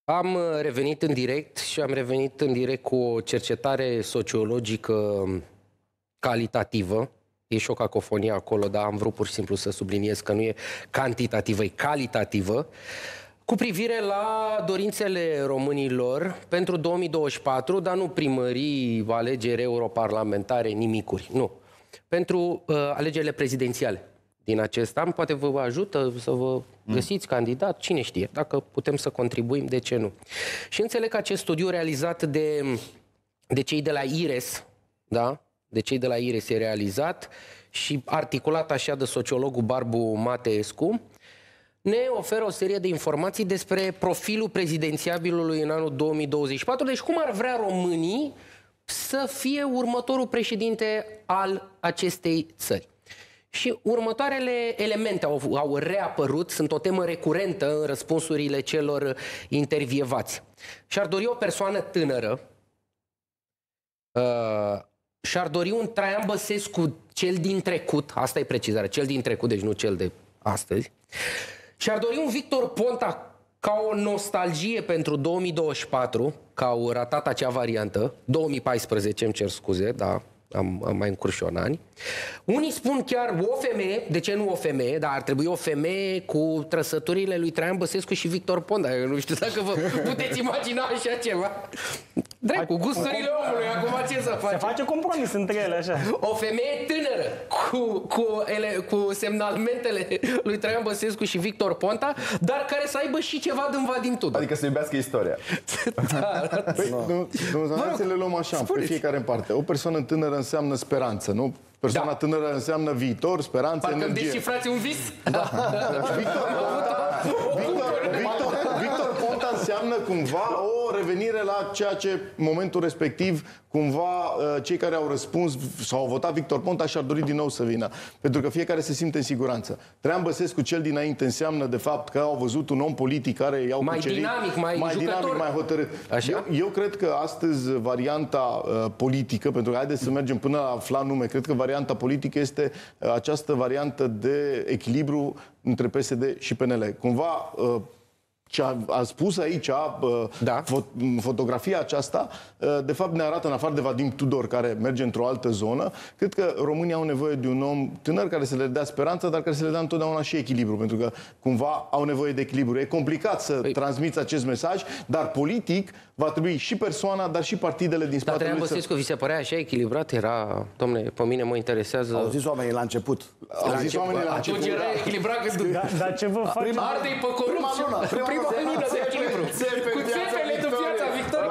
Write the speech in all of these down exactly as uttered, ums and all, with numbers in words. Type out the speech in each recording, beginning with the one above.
Am revenit în direct și am revenit în direct cu o cercetare sociologică calitativă. E și o cacofonie acolo, dar am vrut pur și simplu să subliniez că nu e cantitativă, e calitativă, cu privire la dorințele românilor pentru două mii douăzeci și patru, dar nu primării, alegeri europarlamentare, nimicuri, nu. Pentru uh, alegerile prezidențiale din acest an. Poate vă ajută să vă găsiți mm. candidat, cine știe. Dacă putem să contribuim, de ce nu? Și înțeleg că acest studiu realizat de, de cei de la IRES, da? De cei de la IRES e realizat și articulat așa de sociologul Barbu Mateescu, ne oferă o serie de informații despre profilul prezidențiabilului în anul două mii douăzeci și patru, deci cum ar vrea românii să fie următorul președinte al acestei țări. Și următoarele elemente au, au reapărut, sunt o temă recurentă în răspunsurile celor intervievați. Și-ar dori o persoană tânără, uh, și-ar dori un Traian Băsescu, cel din trecut, asta e precizarea, cel din trecut, deci nu cel de astăzi, și-ar dori un Victor Ponta ca o nostalgie pentru două mii douăzeci și patru, că au ratat acea variantă, două mii paisprezece, îmi cer scuze, da, am, am mai încurs și în ani. Unii spun chiar o femeie, de ce nu o femeie, dar ar trebui o femeie cu trăsăturile lui Traian Băsescu și Victor Ponta. Eu nu știu dacă vă puteți imagina așa ceva. Drept, cu gusturile omului, acum ce să face? Se face compromis între ele, așa. O femeie tânără cu, cu, ele, cu semnalmentele lui Traian Băsescu și Victor Ponta, dar care să aibă și ceva din Vadim Tudor. Adică să iubească istoria. Da, păi, nu, nu, să le luăm așa, spuneți. Pe fiecare în parte. O persoană tânără înseamnă speranță, nu? Persoana da. tânără înseamnă viitor, speranță, parcă energie. Parcă deși, frate, un vis. Da. Victor, Victor, Victor, Victor Ponta înseamnă cumva o revenire la ceea ce momentul respectiv cumva cei care au răspuns sau au votat Victor Ponta și-ar dori din nou să vină. Pentru că fiecare se simte în siguranță. Traian Băsescu, cel dinainte, înseamnă de fapt că au văzut un om politic care i-au mai cucerit, dinamic, mai, mai jucător. dinamic, mai hotărât. Eu, eu cred că astăzi varianta uh, politică, pentru că haideți să mergem până la afla nume, cred că varianta politică este uh, această variantă de echilibru între P S D și P N L. Cumva uh, ce a, a spus aici, da. fo fotografia aceasta, de fapt ne arată, în afară de Vadim Tudor, care merge într-o altă zonă, cred că România au nevoie de un om tânăr care să le dea speranță, dar care să le dea întotdeauna și echilibru, pentru că cumva au nevoie de echilibru. E complicat să păi... transmiți acest mesaj, dar politic va trebui și persoana, dar și partidele din spatele. Dar Traian Băsescu, vi se părea așa echilibrat? Era, domne, pe mine mă interesează... Au zis oamenii la început. Au zis oamenii la început. Atunci era echilibrat că... Da, dar ce vă face? Ardei pe corupție. Prima lună de echilibru. Cu țepele de viața, Victor.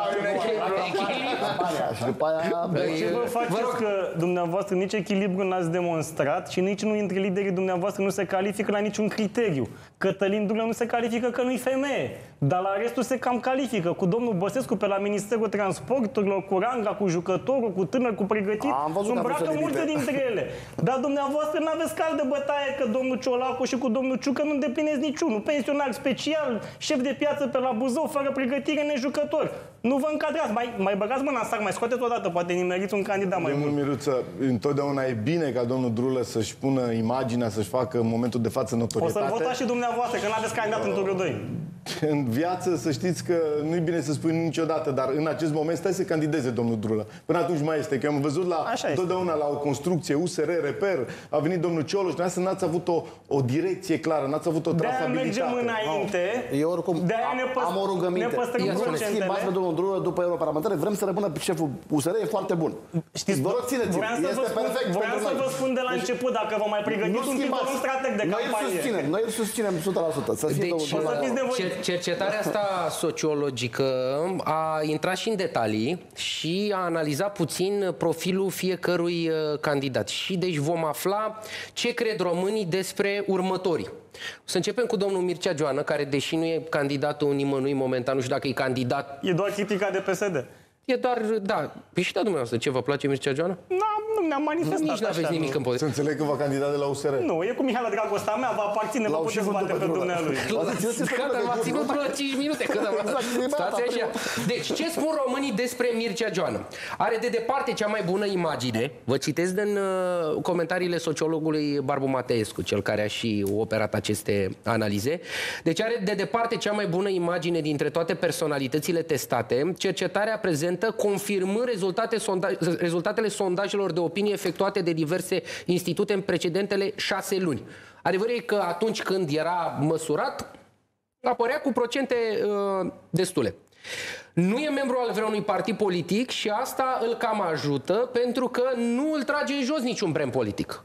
Și după aia... Ce vă faceți că dumneavoastră nici echilibru n-ați demonstrat și nici unul dintre liderii dumneavoastră nu se califică la niciun criteriu. Cătălin Dumnezeu nu se califică că nu-i femeie, dar la restul se cam califică. Cu domnul Băsescu pe la Ministerul Transporturilor, cu ranga, cu jucătorul, cu tânăr, cu pregătit, îmbracă multe dintre ele. Dar dumneavoastră n-aveți cal de bătaie că domnul Ciolacu și cu domnul Ciucă nu îndeplineți niciunul. Pensionar special, șef de piață pe la Buzău, fără pregătire, nejucător. Nu vă încadrați, mai, mai băgați mâna în sac, mai scoateți odată, poate nimeriți un candidat mai bun. Domnul Miruță, întotdeauna e bine ca domnul Drulă să-și pună imaginea, să-și facă în momentul de față notorietate. O să-l votați și dumneavoastră, că n-aveți candidat în turul doi. În viață, să știți că nu-i bine să spui niciodată, dar în acest moment stai să candideze domnul Drulă. Până atunci mai este, că am văzut la, întotdeauna la o construcție, U S R, Reper, a venit domnul Cioloș, dumneavoastră n-ați avut o, o direcție clară, n-ați avut o trasabilitate. De-aia mergem înainte, Eu oricum de-aia ne păst- am o rugăminte. ne păstrăm procentele. Schimbați domnul Drulă după europarlamentare, vrem să rămână șeful U S R, e foarte bun. Știți, vă rog, țineți-l. Este perfect. Vreau să vă spun de la început, dacă vă mai pregătiți un titlu strateg de campanie. Noi îl susținem, noi îl susținem o sută la sută. Să fie deci, cercetarea asta sociologică a intrat și în detalii și a analizat puțin profilul fiecărui candidat. Și deci vom afla ce cred românii despre următorii. O să începem cu domnul Mircea Joană, care, deși nu e candidatul nimănui momentan, nu știu dacă e candidat... E doar critica de P S D. E doar, da. Păi și da, dumneavoastră, ce vă place Mircea Joană? Da, nu ne-am manifestat. Nici nu aveți așa, nimic nu. împotriva. Să înțeleg că va candida de la U S R. Nu, e cu Mihaela Dragostea mea, va aparține, vă L-au și puteți vândut bate pe pentru dumnealui. Gata, v-a ținut vreo cinci minute. Stați așa. Deci, ce spun românii despre Mircea Joană? Are de departe cea mai bună imagine. Vă citesc din uh, comentariile sociologului Barbu Mateescu, cel care a și operat aceste analize. Deci are de departe cea mai bună imagine dintre toate personalitățile testate. Cercetarea prezentă confirmând rezultate sonda rezultatele sondajelor de opinie efectuate de diverse institute în precedentele șase luni. Adevărul e că atunci când era măsurat, apărea cu procente uh, destule. Nu e membru al vreunui partid politic și asta îl cam ajută pentru că nu îl trage în jos niciun brem politic.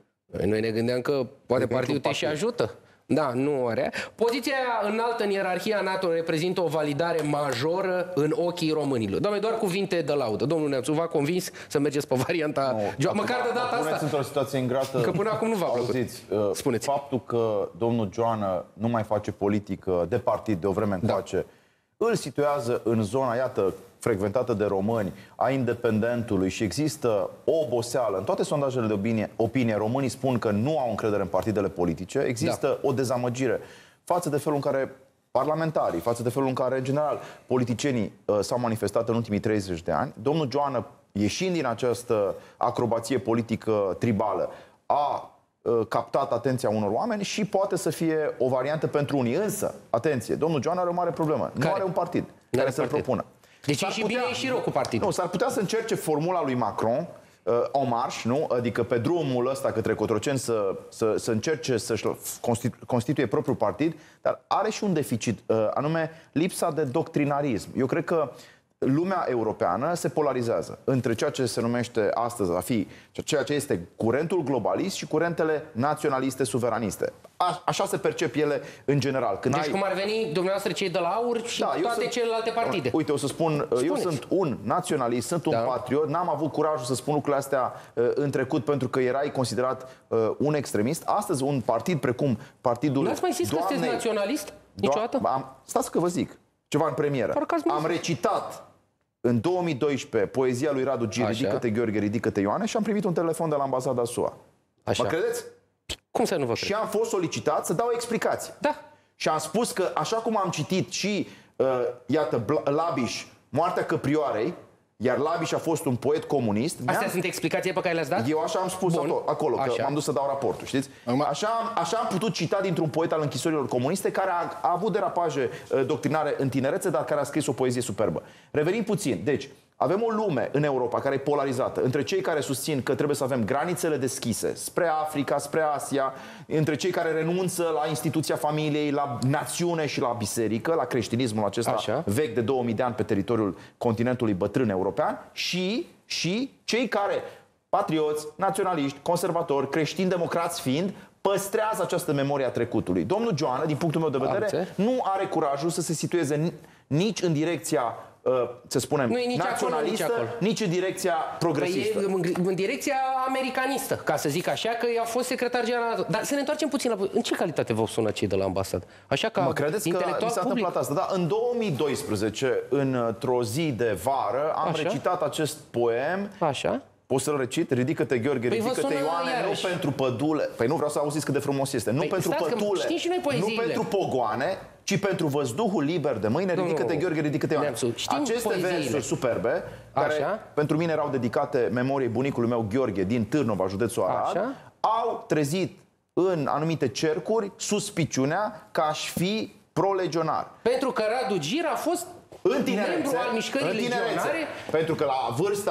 Noi ne gândeam că poate partidul te și ajută. Da, nu are. Poziția înaltă în ierarhia NATO reprezintă o validare majoră în ochii românilor. Doamne, doar cuvinte de laudă. Domnul Neamțu, v-a convins să mergeți pe varianta... No, măcar de data asta. Puneți într-o situație ingrată. Că până acum nu v-a plăcut. Auziți, uh, Spuneți. Faptul că domnul Joană nu mai face politică de partid de o vreme încoace, da, îl situează în zona, iată, frecventată de români, a independentului și există o oboseală. În toate sondajele de opinie, opinie românii spun că nu au încredere în partidele politice. Există da. o dezamăgire față de felul în care parlamentarii, față de felul în care, în general, politicienii uh, s-au manifestat în ultimii treizeci de ani. Domnul Joană, ieșind din această acrobație politică tribală, a uh, captat atenția unor oameni și poate să fie o variantă pentru unii. Însă, atenție, domnul Joană are o mare problemă. Care? Nu are un partid nu care să-l propună. Deci e și bine e și rău cu partidul. Nu, s-ar putea să încerce formula lui Macron, uh, en marche, nu? Adică pe drumul ăsta către Cotroceni să, să, să încerce să-și constitu constituie propriul partid, dar are și un deficit, uh, anume lipsa de doctrinarism. Eu cred că lumea europeană se polarizează între ceea ce se numește astăzi a fi ceea ce este curentul globalist și curentele naționaliste suveraniste. A, așa se percep ele în general. Când deci ai... cum ar veni dumneavoastră cei de la AUR și da, toate sunt... celelalte partide. Uite, o să spun, Spuneți. eu sunt un naționalist, sunt un da. patriot, n-am avut curajul să spun lucrurile astea uh, în trecut pentru că erai considerat uh, un extremist. Astăzi un partid precum partidul... Nu ați mai zis Doamnei... că sunteți naționalist? Niciodată? Am... Stați că vă zic. Ceva în premieră. Am recitat în două mii doisprezece poezia lui Radu Gir, Ridică-te Gheorghe, ridică-te Ioane, și am primit un telefon de la ambasada S U A. Așa. Mă credeți? Cum să nu vă cred? Și am fost solicitat să dau explicații. Da. Și am spus că, așa cum am citit și, uh, iată, Labiș, Moartea Căprioarei, iar Labiș a fost un poet comunist. Astea sunt explicații pe care le-ați dat? Eu așa am spus Bun. acolo, că așa. m-am dus să dau raportul, știți? Așa, așa am putut cita dintr-un poet al închisorilor comuniste care a, a avut derapaje uh, doctrinare în tinerețe, dar care a scris o poezie superbă. Revenim puțin. Deci, avem o lume în Europa care e polarizată între cei care susțin că trebuie să avem granițele deschise spre Africa, spre Asia, între cei care renunță la instituția familiei, la națiune și la biserică, la creștinismul acesta Așa. vechi de două mii de ani pe teritoriul continentului bătrân european și, și cei care, patrioți, naționaliști, conservatori, creștini, democrați fiind, păstrează această memorie a trecutului. Domnul Joană, din punctul meu de vedere, nu are curajul să se situeze nici în direcția să spunem, nici naționalistă, acolo, nici, nici în direcția progresistă. Păi e în direcția americanistă, ca să zic așa, că a fost secretar general. Dar să ne întoarcem puțin la... În ce calitate v-au sunat cei de la ambasadă? Așa ca mă credeți că mi s-a întâmplat asta? Da, în două mii doisprezece, într-o zi de vară, am așa? recitat acest poem. Așa. Poți să-l recit? Ridică-te, Gheorghe, păi ridică-te, Ioane, iarăși. nu pentru pădule. Păi nu vreau să auziți cât de frumos este. Nu păi, pentru pădule, nu pentru pogoane, ci pentru văzduhul liber de mâine, ridică-te, Gheorghe, ridică-te, Ioane. Aceste versuri superbe, care Așa? pentru mine erau dedicate memoriei bunicului meu Gheorghe din Târnova, județul Arad, Așa? au trezit în anumite cercuri suspiciunea că aș fi pro-legionar. Pentru că Radu Gir a fost în tinerețe, al mișcării în tinerețe, legionare, pentru că la vârsta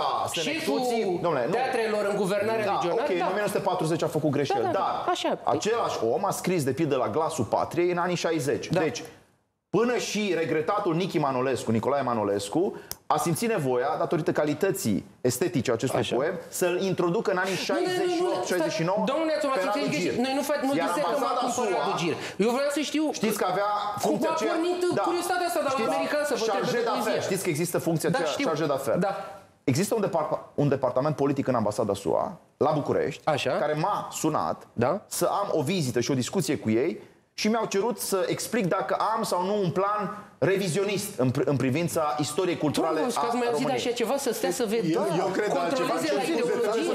șeful teatrelor în guvernarea da, legionară, ok, da. în o mie nouă sute patruzeci a făcut greșeli, da, da, dar da, așa. același om a scris de pildă la Glasul Patriei în anii șaizeci. Da. Deci, până și regretatul Nichi Manolescu, Nicolae Manolescu, a simțit nevoia, datorită calității estetice a acestui Așa. poem, să-l introducă în anii șaizeci și opt șaizeci și nouă Domnule, pe Radu Gir. Noi nu facem, nu disecăm acum pe Radu Gir. Eu vreau să știu... Știți că avea funcția aceea... Cum a pornit da. curiozitatea asta de la american să vă trebuie de Știți că există funcția da, aceea, chargé d'affaires. Da. Există un, depart un departament politic în ambasada S U A, la București, Așa. care m-a sunat da. să am o vizită și o discuție cu ei și mi-au cerut să explic dacă am sau nu un plan revizionist în, în privința istoriei culturale a României. Ați mai auzit așa ceva, să stea să vedă, eu, eu cred controleze la ideologie? Să vă spun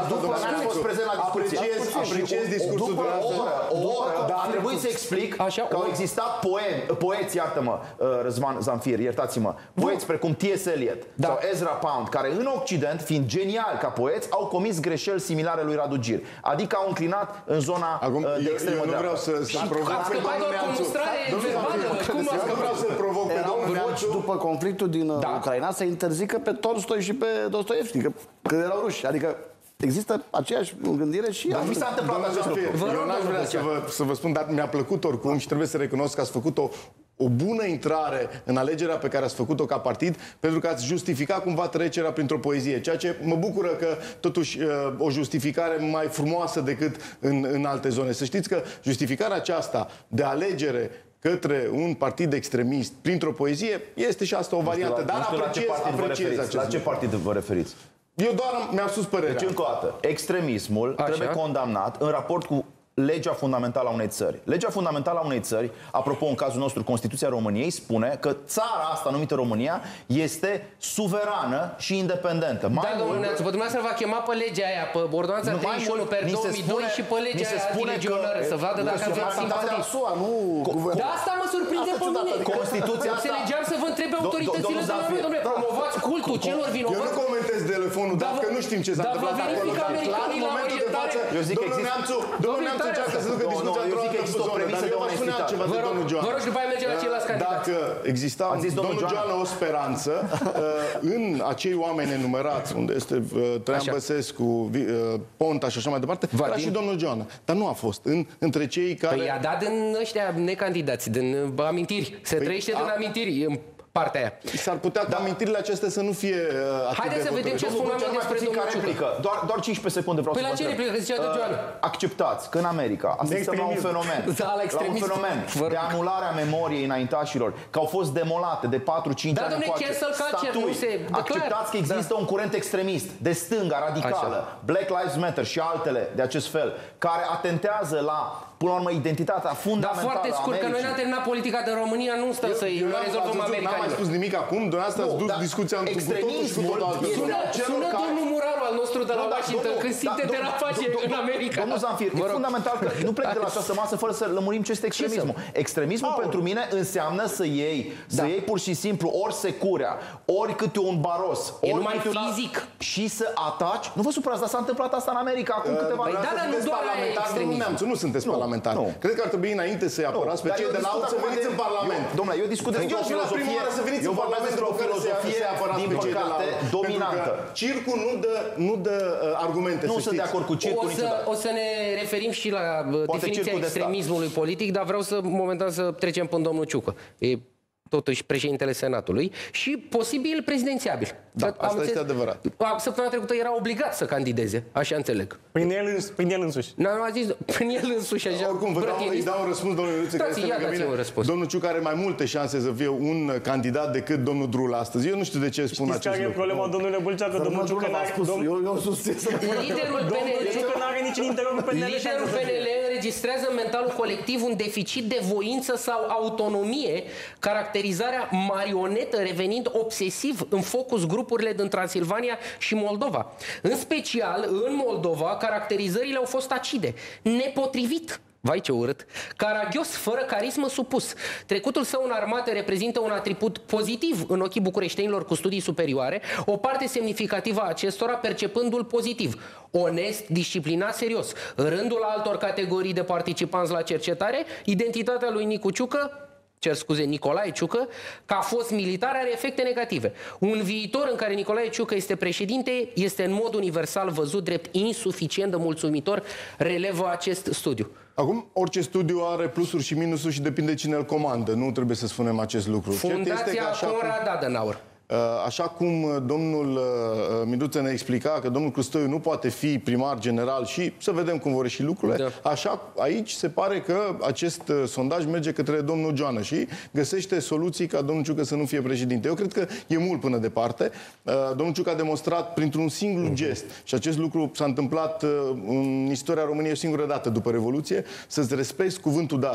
după domnule, n-ați fost prezent la discuție. Apreciez, apreciez discursul După o dumneavoastră. oră, o oră, Da, a trebuit să explic Așa, că au o- existat poemi, poeți, iartă-mă, Răzvan Zamfir, iertați-mă, poeți precum T S. Eliot Da. sau Ezra Pound, care în Occident, fiind geniali ca poeți, au comis greșeli similare lui Radu Gir. Adică au înclinat în zona Acum, uh, de eu, extremă eu nu dreaptă. vreau să, să provoc ați pe scăpat domnul doar cu Neamțu. mustrare Domnul verbală, Zamfir, cum ați eu nu vreau să provoc pe Erau domnul voci Neamțu. după conflictul din Da. Ucraina să interzică pe Tolstoi și pe Dostoevski, că, că erau ruși. Adică există aceeași gândire și Dar nu s-a întâmplat Domnul acest Zamfir, lucru. Vă rog, eu n-aș domnule vrea să vă, să vă spun, dar mi-a plăcut oricum și trebuie să recunosc că ați făcut o o bună intrare în alegerea pe care ați făcut-o ca partid, pentru că ați justificat cumva trecerea printr-o poezie, ceea ce mă bucură că totuși o justificare mai frumoasă decât în, în alte zone. Să știți că justificarea aceasta de alegere către un partid extremist printr-o poezie este și asta o variantă, dar apreciez, apreciez acest La ce lucru. partid vă referiți? Eu doar mi-am spus părerea. Deci, încă o dată, extremismul Așa. trebuie condamnat în raport cu legea fundamentală a unei țări. Legea fundamentală a unei țări, apropo, în cazul nostru, Constituția României, spune că țara asta numită România este suverană și independentă. Mai Da, domnule mult, Neamțu, pe dumneavoastră va chema pe legea aia, pe ordonanța Nu, mai treizeci și unu mult, pe ni se două mii doi spune- și pe ni legea se aia spune că- antilegionară, să vadă dacă aveți Suveranitatea simpatii. S U A, nu guvernul. Da, asta mă surprinde Asta pe ciudat, mine. adică Constituția asta- Înțelegeam să vă întrebe Do- do- autoritățile domnul de la noi, Zamfir. domnule, promovați cultul celor Eu nu vinovați. comentez telefonul, Da, dar vă- că nu știm ce s-a da, vă întâmplat acolo. verifică Dar clar, în americanii la momentul de orientare. față, Eu zic că domnul există- Neamțu, domnul Domnul Neamțu încearcă să ducă Nu, nu, discuția eu într-o zic că altă există o zonă. Dar premisă eu de vă spune onestitate. altceva Vă de rog, domnul Joana. vă rog și după aia merge la ceilalți candidați. Dacă exista A zis domnul domnul Joana. Joana o speranță uh, în acei oameni enumerați, unde este uh, Traian Așa. Băsescu, Vi- uh, Ponta și așa mai departe, Vadim. era și domnul Joana. Dar nu a fost. În, între cei care... Păi i-a dat din ăștia necandidați, din uh, amintiri. Se trăiește din a- amintiri în partea aia. S-ar putea ca amintirile acestea să nu fie uh, atât Haideți de să vedem ce hotărâte. spun Domnul oamenii Bucea, despre mai puțin ca domnul Ciucă. replică. Doar, doar cincisprezece secunde vreau Păi să la vă ce întreb. replică? Că zicea de Joana. Acceptați că în America asistăm la un extremism. fenomen, Da, la la un extremism. fenomen Vă rog. de anularea memoriei înaintașilor, că au fost demolate de patru cinci Da, ani dom'le, încoace cancel culture, statui. nu se declară. Acceptați că există un curent extremist de stânga radicală, Black Lives Matter și altele de acest fel, care atentează la, până la urmă, identitatea Dar fundamentală foarte a scurt, că noi Americii. n-am terminat politica de România, nu stăm să Eu n-am- rezolvăm ați văzut, N-am mai americanii. spus nimic acum, dumneavoastră ați Nu, dus dar discuția cu totul și cu extremismul totul altfel. este Sună, a celor sună care- domnul Muraru al nostru de la Nu, da, Washington, domnul- când da, simte domnul- derapație domnul- în America. Domnul Zamfir, Mă e rog. fundamental că nu plec de la această masă fără să lămurim ce este extremismul. Extremismul pentru mine înseamnă să iei, să Da. iei pur și simplu ori securea, ori câte un baros, E ori numai câte un alt- fizic. și să ataci. Nu vă supărați, dar s-a întâmplat asta în America acum câteva Păi ani. da, dar nu Sunteți doar aia e parlamentari, domnul extremism. Neamțu, nu sunteți Nu, parlamentari. nu. Cred că ar trebui înainte să-i apărați pe Dar cei eu de la discut alt să acum veniți de- în Parlament. Eu- Domnule, eu discut despre Eu o aș vrea prima filozofie, oară să veniți eu în vorbesc Parlament despre o după care să- filozofie, să-i apărați din pe cei de la păcate, alt. dominantă. Pentru că circul nu dă, nu dă uh, argumente, Nu să sunt de știți. acord cu circul O să, niciodată. o să ne referim și la uh, definiția circul de stat. extremismului politic, dar vreau să momentan să trecem până domnul Ciucă. E totuși președintele Senatului și posibil prezidențiabil. Da, Că am asta este înțeles- adevărat. A, Săptămâna trecută era obligat să candideze, așa înțeleg. Prin el, îns- prin el însuși. N-am a zis, prin el însuși așa, Oricum, vă dau, îi brătinist. dau un răspuns, domnule Iuliță, care Dați-i, este ia lângă dați-i mine. un răspuns. Domnul Ciucă are mai multe șanse să fie un candidat decât domnul Drul astăzi. Eu nu știu de ce spun Știți acest care e lucru. problema, domnule Bulcea? Că domnul Ciucă a n-are... spus, dom- eu, eu susțin să Liderul Domnul P N L Ciucă n-are nici în interiorul P N L șansă Liderul să P N fie. L înregistrează în mentalul colectiv un deficit de voință sau autonomie, caracterizarea marionetă revenind obsesiv în focus grupurile din Transilvania și Moldova. În special, în Moldova, caracterizările au fost acide, nepotrivit. Vai ce urât. Caragios, fără carismă, supus. Trecutul său în armată reprezintă un atribut pozitiv în ochii bucureștenilor cu studii superioare, o parte semnificativă a acestora percepându-l pozitiv. Onest, disciplinat, serios. În rândul altor categorii de participanți la cercetare, identitatea lui Nicu Ciucă, cer scuze, Nicolae Ciucă, că a fost militar, are efecte negative. Un viitor în care Nicolae Ciucă este președinte este în mod universal văzut drept insuficient de mulțumitor, relevă acest studiu. Acum, orice studiu are plusuri și minusuri și depinde cine îl comandă. Nu trebuie să spunem acest lucru. Cert este Fundația că așa cum- Conrad Adenauer. Așa cum domnul Miduță ne explica că domnul Câstoiu nu poate fi primar general și să vedem cum vor ieși lucrurile, Da. așa aici se pare că acest sondaj merge către domnul Joana și găsește soluții ca domnul Ciucă să nu fie președinte. Eu cred că e mult până departe. Domnul Ciucă a demonstrat printr-un singur gest și acest lucru s-a întâmplat în istoria României o singură dată după Revoluție, să-ți respecti cuvântul dat.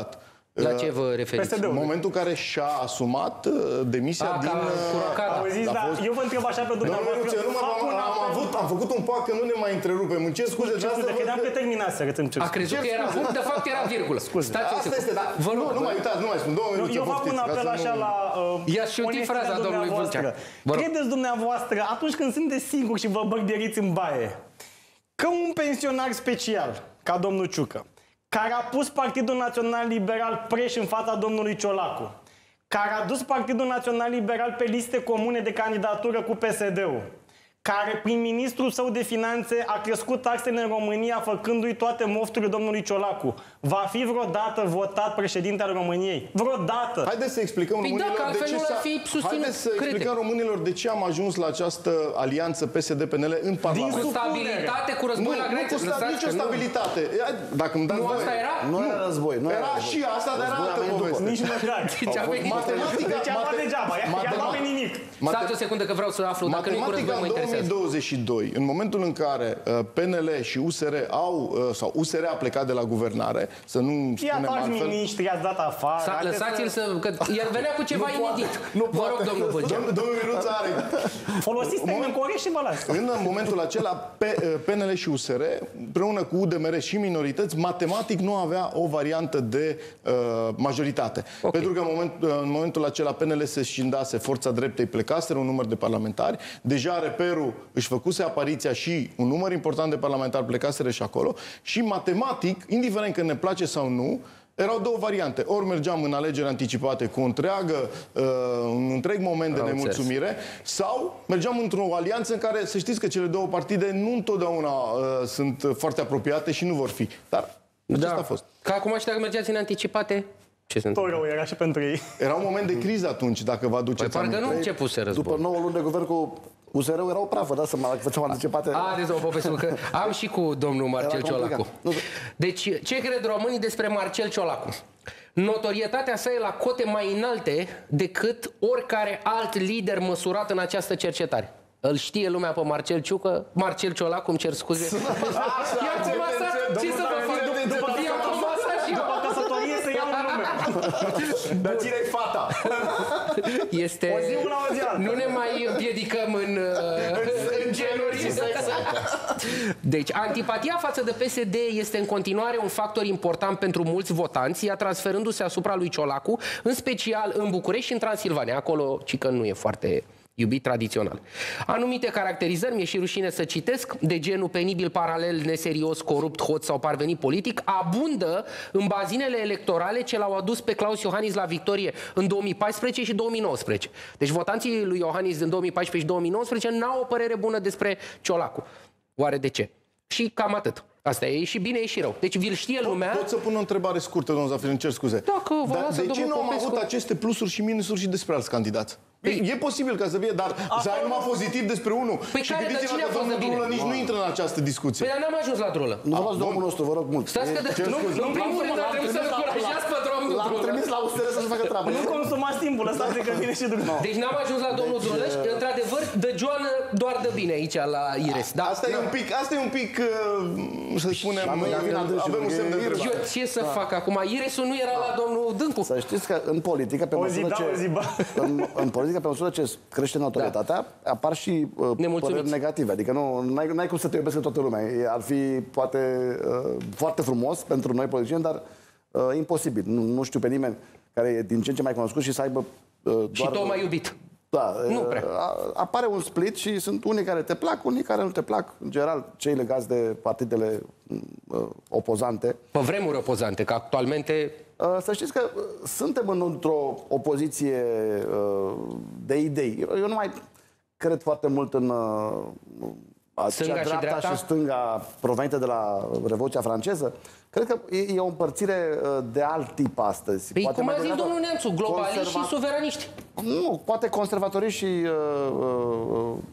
La ce vă referiți? În momentul în care și-a asumat uh, demisia A, din... uh, Auziți, da, fost... eu vă întreb așa pe dumneavoastră. Nu, nu, am, am, am, avut, am făcut un pac că nu ne mai întrerupem. Îmi cer scuze. Ce scuze, credeam că terminați să rățăm ce A crezut că era punct, de fapt era virgulă. Stați o Asta este, dar vă rog, nu, nu mai uitați, nu mai spun. Două minute, eu fac un apel așa la uh, Ia șuti fraza domnului Vâlcea. Credeți dumneavoastră, atunci când sunteți singuri și vă băgderiți în baie, că un pensionar special, ca domnul Ciucă, care a pus Partidul Național Liberal preș în fața domnului Ciolacu, care a dus Partidul Național Liberal pe liste comune de candidatură cu P S D-ul, care prim-ministrul său de finanțe a crescut taxele în România făcându-i toate mofturile domnului Ciolacu, va fi vreodată votat președinte al României? Vreodată! Haideți să explicăm păi românilor dacă de ce nu s-a... fi susținut, Haideți să crede. explicăm românilor de ce am ajuns la această alianță P S D-P N L în Parlament. Cu stabilitate, cu război nu, la graniță. Nu, cu nicio stabilitate. Dacă îmi dați Nu, voie. asta era? Nu era război. Nu Era și asta, dar era altă poveste. Nici măcar. Deci a venit. Matematica... Deci am luat degeaba, ea n-a venit nimic. Stați o secundă că vreau să aflu, dacă nu-i cu război Matematica mă în două mii interesează. douăzeci și doi, în momentul în care P N L și U S R au, sau U S R a plecat de la guvernare, să nu spunem Ia-ți altfel... miniștri, i-ați dat afară. Sa, lăsați-l să... Că el venea cu ceva inedit. Nu Vă rog, domnul Vâlcea. Domnul, domnul Miruț are... Folosiți termen corect și vă las. În momentul acela, P N L și U S R, împreună cu U D M R și minorități, matematic nu avea o variantă de uh, majoritate. Okay. Pentru că în, moment, în momentul acela P N L se scindase, Forța Dreptei plecaseră un număr de parlamentari, deja Reperul își făcuse apariția și un număr important de parlamentari plecaseră și acolo și matematic, indiferent că ne place sau nu, erau două variante. Ori mergeam în alegeri anticipate cu o întreagă, uh, un întreg moment de Am nemulțumire, înțeles. Sau mergeam într-o alianță în care, să știți că cele două partide nu întotdeauna uh, sunt foarte apropiate și nu vor fi. Dar acesta Da. a fost. Că acum și dacă mergeați în anticipate, ce se Tot întâmplă? rău era și pentru ei. Era un moment de criză atunci, dacă vă Păi aduceți parcă nu aminte. începuse După război. nouă luni de guvern cu U S R-ul era o prafă, da? Să mă făceam anticipate. A, deci o poveste, că am și cu domnul Marcel Era complicat. Ciolacu. Nu, Deci, ce cred românii despre Marcel Ciolacu? Notorietatea sa e la cote mai înalte decât oricare alt lider măsurat în această cercetare. Îl știe lumea pe Marcel Ciucă, Marcel Ciolacu, îmi cer scuze. I-am comasat, ce să vă fac? I-am comasat și După căsătorie să iau un nume. Dar cine-i fata? este... O zi una, o zi alta. Nu ne mai împiedicăm în, uh, în genuri. Deci, antipatia față de P S D este în continuare un factor important pentru mulți votanți, ea transferându-se asupra lui Ciolacu, în special în București și în Transilvania. Acolo, cică nu e foarte iubit tradițional. Anumite caracterizări, mi-e și rușine să citesc, de genul penibil, paralel, neserios, corupt, hoț sau parvenit politic, abundă în bazinele electorale ce l-au adus pe Claus Iohannis la victorie în două mii paisprezece și două mii nouăsprezece. Deci votanții lui Iohannis în două mii paisprezece și două mii nouăsprezece n-au o părere bună despre Ciolacu. Oare de ce? Și cam atât. Asta e și bine, e și rău. Deci vi-l știe lumea. Pot să pun o întrebare scurtă, domnul Zafir, îmi cer scuze. Dacă vă Dar lasă de ce domnul nu am Popescu? avut aceste plusuri și minusuri și despre alți candidați? Păi- E posibil ca să fie, dar să ai numai pozitiv despre unul. Păi Și care, dar gândiți-vă cine a că fost de domnul bine? Drulă nici nu intră în această discuție. Păi dar n-am ajuns la drulă. Nu vă luați domnul nostru, vă rog mult. Stați că de... Nu, nu, în primul rând, ar trebui să-l încurajați pe domnul L-am Drulă. trimis la U S R să-și facă treaba. Nu consumați timpul, lăsați că vine și după. Deci n-am ajuns la domnul Drulă și, într-adevăr, de Joană doar de bine aici la Ires. Da? Asta e un pic, asta e un pic, uh, să spunem, La noi e vina dânsului, avem un că semn de e Iris. întrebare. Eu ce să fac acum? Iresul nu era la domnul Dâncu. Să știți că în politică, pe O zi măsură da, ce, o zi ba. în, în politică, pe măsură ce crește notorietatea, apar și uh, Nemulțumiți. păreri negative. Adică nu n-ai, n-ai cum să te iubesc toată lumea. E- Ar fi poate uh, foarte frumos pentru noi politicieni, dar uh, imposibil. Nu, nu știu pe nimeni care e din ce în ce mai cunoscut și să aibă uh, doar... Și tot mai iubit. Da, Nu uh, prea. a- apare un split și sunt unii care te plac, unii care nu te plac. În general, cei legați de partidele uh, opozante. Pe vremuri opozante, că actualmente... Uh, Să știți că uh, suntem în- într-o opoziție uh, de idei. Eu, eu nu mai cred foarte mult în uh, acea Stânga și dreapta dreapta? și stânga provenită de la Revoluția franceză. Cred că e, e o împărțire uh, de alt tip astăzi. Păi cum mai a zis degrabă domnul Neamțu, globaliști și conserva- suveraniști. Nu, poate conservatoriști și uh, uh,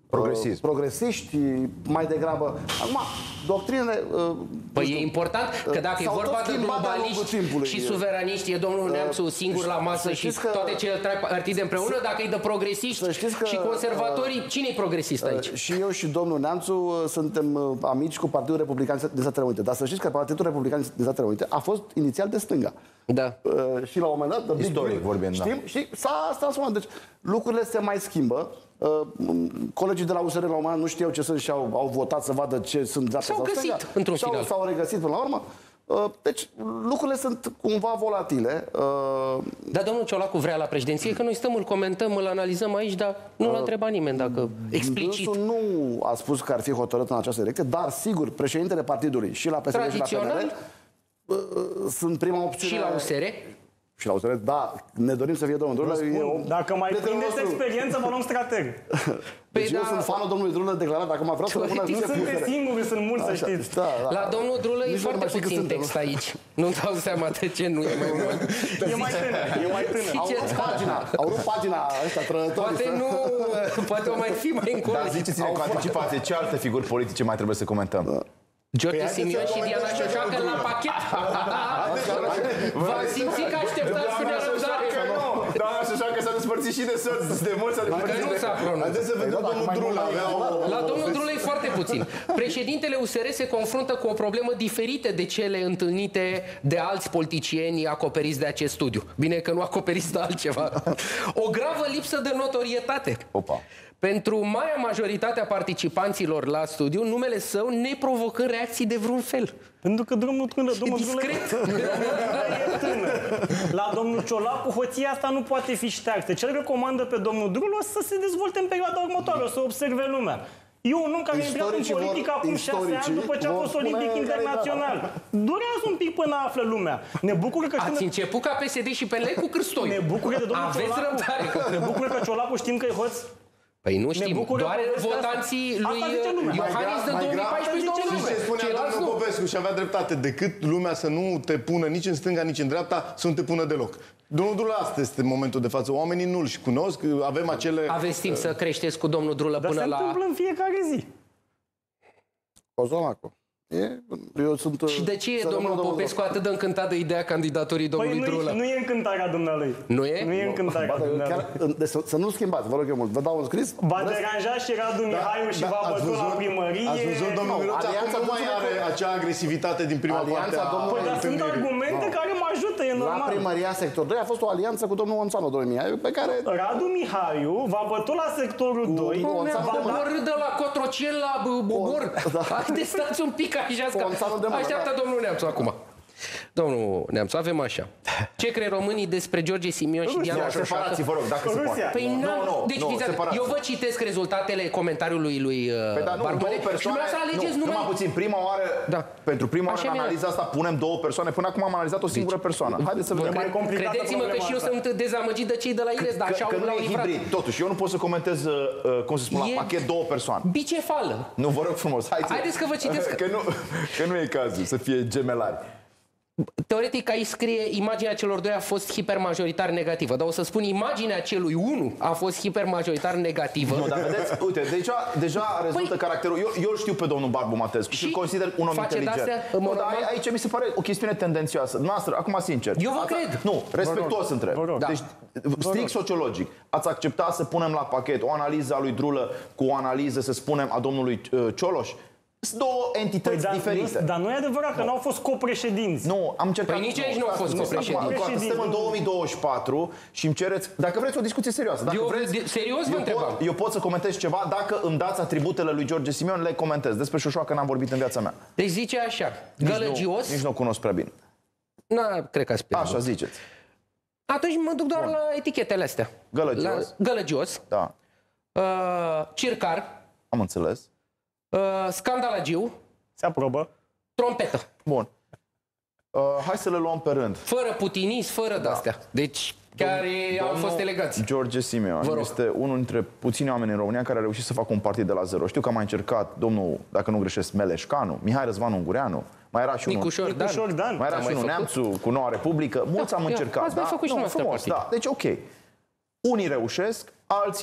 Progresist. progresiști, mai degrabă. Acum, doctrinele... Păi e important că dacă e vorba de globaliști și suveraniști, e domnul Neamțu singur la masă și toate cele trei partide împreună, dacă e de progresiști și conservatorii, cine e progresist aici? Și eu și domnul Neamțu suntem amici cu Partidul Republican din Statele Unite, dar să știți că Partidul Republican din Statele Unite a fost inițial de stânga. Da. Și la un moment dat... Istoric vorbim, știm, da. Și s-a transformat. Deci lucrurile se mai schimbă. Uh, colegii de la U S R la un moment dat nu știau ce sunt și au, au votat să vadă ce sunt dreapta sau găsit, stânga. într-un S-au, final. s-au regăsit până la urmă. Uh, deci lucrurile sunt cumva volatile. Uh, Dar domnul Ciolacu vrea la președinție, că noi stăm, îl comentăm, îl analizăm aici, dar nu l-a întrebat nimeni dacă explicit. Dânsul nu a spus că ar fi hotărât în această direcție, dar sigur, președintele partidului și la P S D și la P N L uh, sunt prima opțiune. Și la U S R? Și la U S R, da, ne dorim să fie domnul Drulă. Spun, dacă mai prindeți experiență, vă luăm strateg. Deci Păi eu da. sunt fanul domnului Drulă declarat, acum vreau să rămână... Nu sunteți singuri, sunt mulți, să știți. Da, da. La domnul Drulă e Nici nu foarte mai știu cât puțin suntem. text aici. Nu-mi dau seama de ce nu e mai mult. E mai tânăr, e mai tânăr. Au rupt pagina, au rupt pagina ăștia trădătorii. Poate nu, poate o mai fi mai încolo. Dar ziceți-ne cu anticipație, ce alte figuri politice mai trebuie să comentăm? George Simion și Diana Cioșoacă la pachet. V-am simțit că așteptați cu nerăbdare. Da, așa că s-a despărțit și de soț, de mulți s-a Că despărțit nu de... s-a pronunțat. Haideți să vedem domnul Drulă. La domnul Drulă e foarte puțin. Președintele U S R se confruntă cu o problemă diferită de cele întâlnite de alți politicieni acoperiți de acest studiu. Bine că nu acoperiți de altceva. O gravă lipsă de notorietate. Opa. Pentru marea majoritate a participanților la studiu, numele său neprovocând reacții de vreun fel. Pentru că domnul Drulă, domnul Drulă discret. e tânăr. La domnul Ciolacu, hoția asta nu poate fi ștearsă. Ce recomandă pe domnul Drulă să se dezvolte în perioada următoare, o să observe lumea. Eu un om care a intrat în Istoricii politică vor- acum șase ani istoricii după ce a vor fost spune olimpic care-i internațional. Durează un pic până află lumea. Ne bucură că Ați început ca P S D și P N L cu Cârstoi. ne bucură de domnul Aveți Ciolacu. răbdare. Ne bucură că Ciolacu știm că e hoț. Păi nu Ne știm, bucură doar povestea asta. votanții lui Asta zice lumea. Iohannis de Mai două mii grav- paisprezece Asta zice Și ce spunea Ceilalți domnul nu. Popescu și avea dreptate, decât lumea să nu te pună nici în stânga, nici în dreapta, să nu te pună deloc. Domnul Drulă, asta este momentul de față. Oamenii nu-l și cunosc, avem acele... Aveți timp să creșteți cu domnul Drulă Dar până se la... întâmplă în fiecare zi. Cozomaco. E, eu sunt... Și de ce e să domnul rămână Popescu atât de încântat de ideea candidaturii domnului Păi Drulă? nu, nu e încântarea dumnealui. Nu e? Nu e încântarea Ba, dar dumnealui. chiar, deci să, să nu schimbați, vă rog eu mult. Vă dau un scris. V-a deranjat și Radu Mihaiu și v-a ați bătut la văzut- primărie. Ați văzut, domnul Nu, Miluț, acum alianța nu mai nu are acea agresivitate din prima Alianța parte a domnului- Păi, dar sunt întâlnirii. argumente care mă ajută, e La normal. primăria sector doi a fost o alianță cu domnul Onțanu, domnul Mihaiu, pe care... Radu Mihaiu v-a bătut la sectorul doi. Cu Mi-a Gonțalo de Mână. coborât de la Cotrocel la bă, Bobor. Haideți, stați un pic așa. Gonțalo de Mână, Așteaptă da. domnul Neamțu acum. Domnul Neamțu, avem așa. Ce cred românii despre George Simion și Diana Nu, Cioșoacă? separați, vă rog, dacă se Rusia. poate. Păi nu, nu, nu, deci nu, fiți atenți, separați. eu vă citesc rezultatele comentariului lui uh, Păi da, nu, Barbăle două și persoane, vreau să alegeți nu, numai... numai puțin, prima oară, Da. pentru prima oară Așa în mi-a- analiza asta punem două persoane, până acum am analizat o singură persoană. Haideți să vedem. mai complicată Credeți-mă că problema și eu asta. sunt dezamăgit de cei de la Ires, dar Că, așa că nu l-au e livrat. hibrid. Totuși, eu nu pot să comentez, uh, uh, cum să spun, la E- pachet două persoane. Bicefală. Nu, vă rog frumos, hai Haideți că vă citesc. Că nu, că nu e cazul să fie gemelari. Teoretic aici scrie imaginea celor doi a fost hipermajoritar negativă, dar o să spun imaginea celui unu a fost hipermajoritar negativă. Nu, dar vedeți, uite, deja, deja rezultă Păi- caracterul. Eu, eu îl știu pe domnul Barbu Matescu și Și îl consider un om face inteligent. de-astea, în Nu, mod dar normal? aici mi se pare o chestiune tendențioasă. Noastră, acum sincer. Eu vă ați- cred. Nu, respectuos întreb. Vă rog. Da. Deci, strict sociologic, ați acceptat să punem la pachet o analiză a lui Drulă cu o analiză, să spunem, a domnului uh, Cioloș? Sunt două entități Păi, dar, diferite. nu, dar nu e adevărat că n-au fost copreședinți. Nu, am încercat... Păi nici aici nu au fost Nu, copreședinți. acum, încă o dată, Suntem în Copreședinți. două mii douăzeci și patru și îmi cereți... Dacă vreți o discuție serioasă, dacă Eu, vreți... de- serios vă eu întrebam. pot, eu pot să comentez ceva, dacă îmi dați atributele lui George Simion, le comentez. Despre Șoșoacă n-am vorbit în viața mea. Deci zice așa, Nici gălăgios, Nu, nici nu o cunosc prea bine. na, cred că ați pierdut. Așa ziceți. Atunci mă duc doar la etichetele astea. Gălăgios. La, gălăgios, Da, uh, circar, am înțeles. uh, scandalagiu, Se aprobă. trompetă. Bun. Uh, hai să le luăm pe rând. Fără putinism, fără de-astea. Deci chiar e- au Domnul fost elegați. George Simion Vă rog. este unul dintre puțini oameni în România care a reușit să facă un partid de la zero. Știu că a mai încercat domnul, dacă nu greșesc, Meleșcanu, Mihai Răzvan Ungureanu, mai era și unul... Nicușor Dan. Nicușor Dan. Mai era Am și mai unul făcut? Neamțu cu Noua Republică. Mulți Da, am ia, încercat. ați mai da? făcut și Nu, noastră frumos, partid. da. Deci ok. Unii reușesc, alții nu.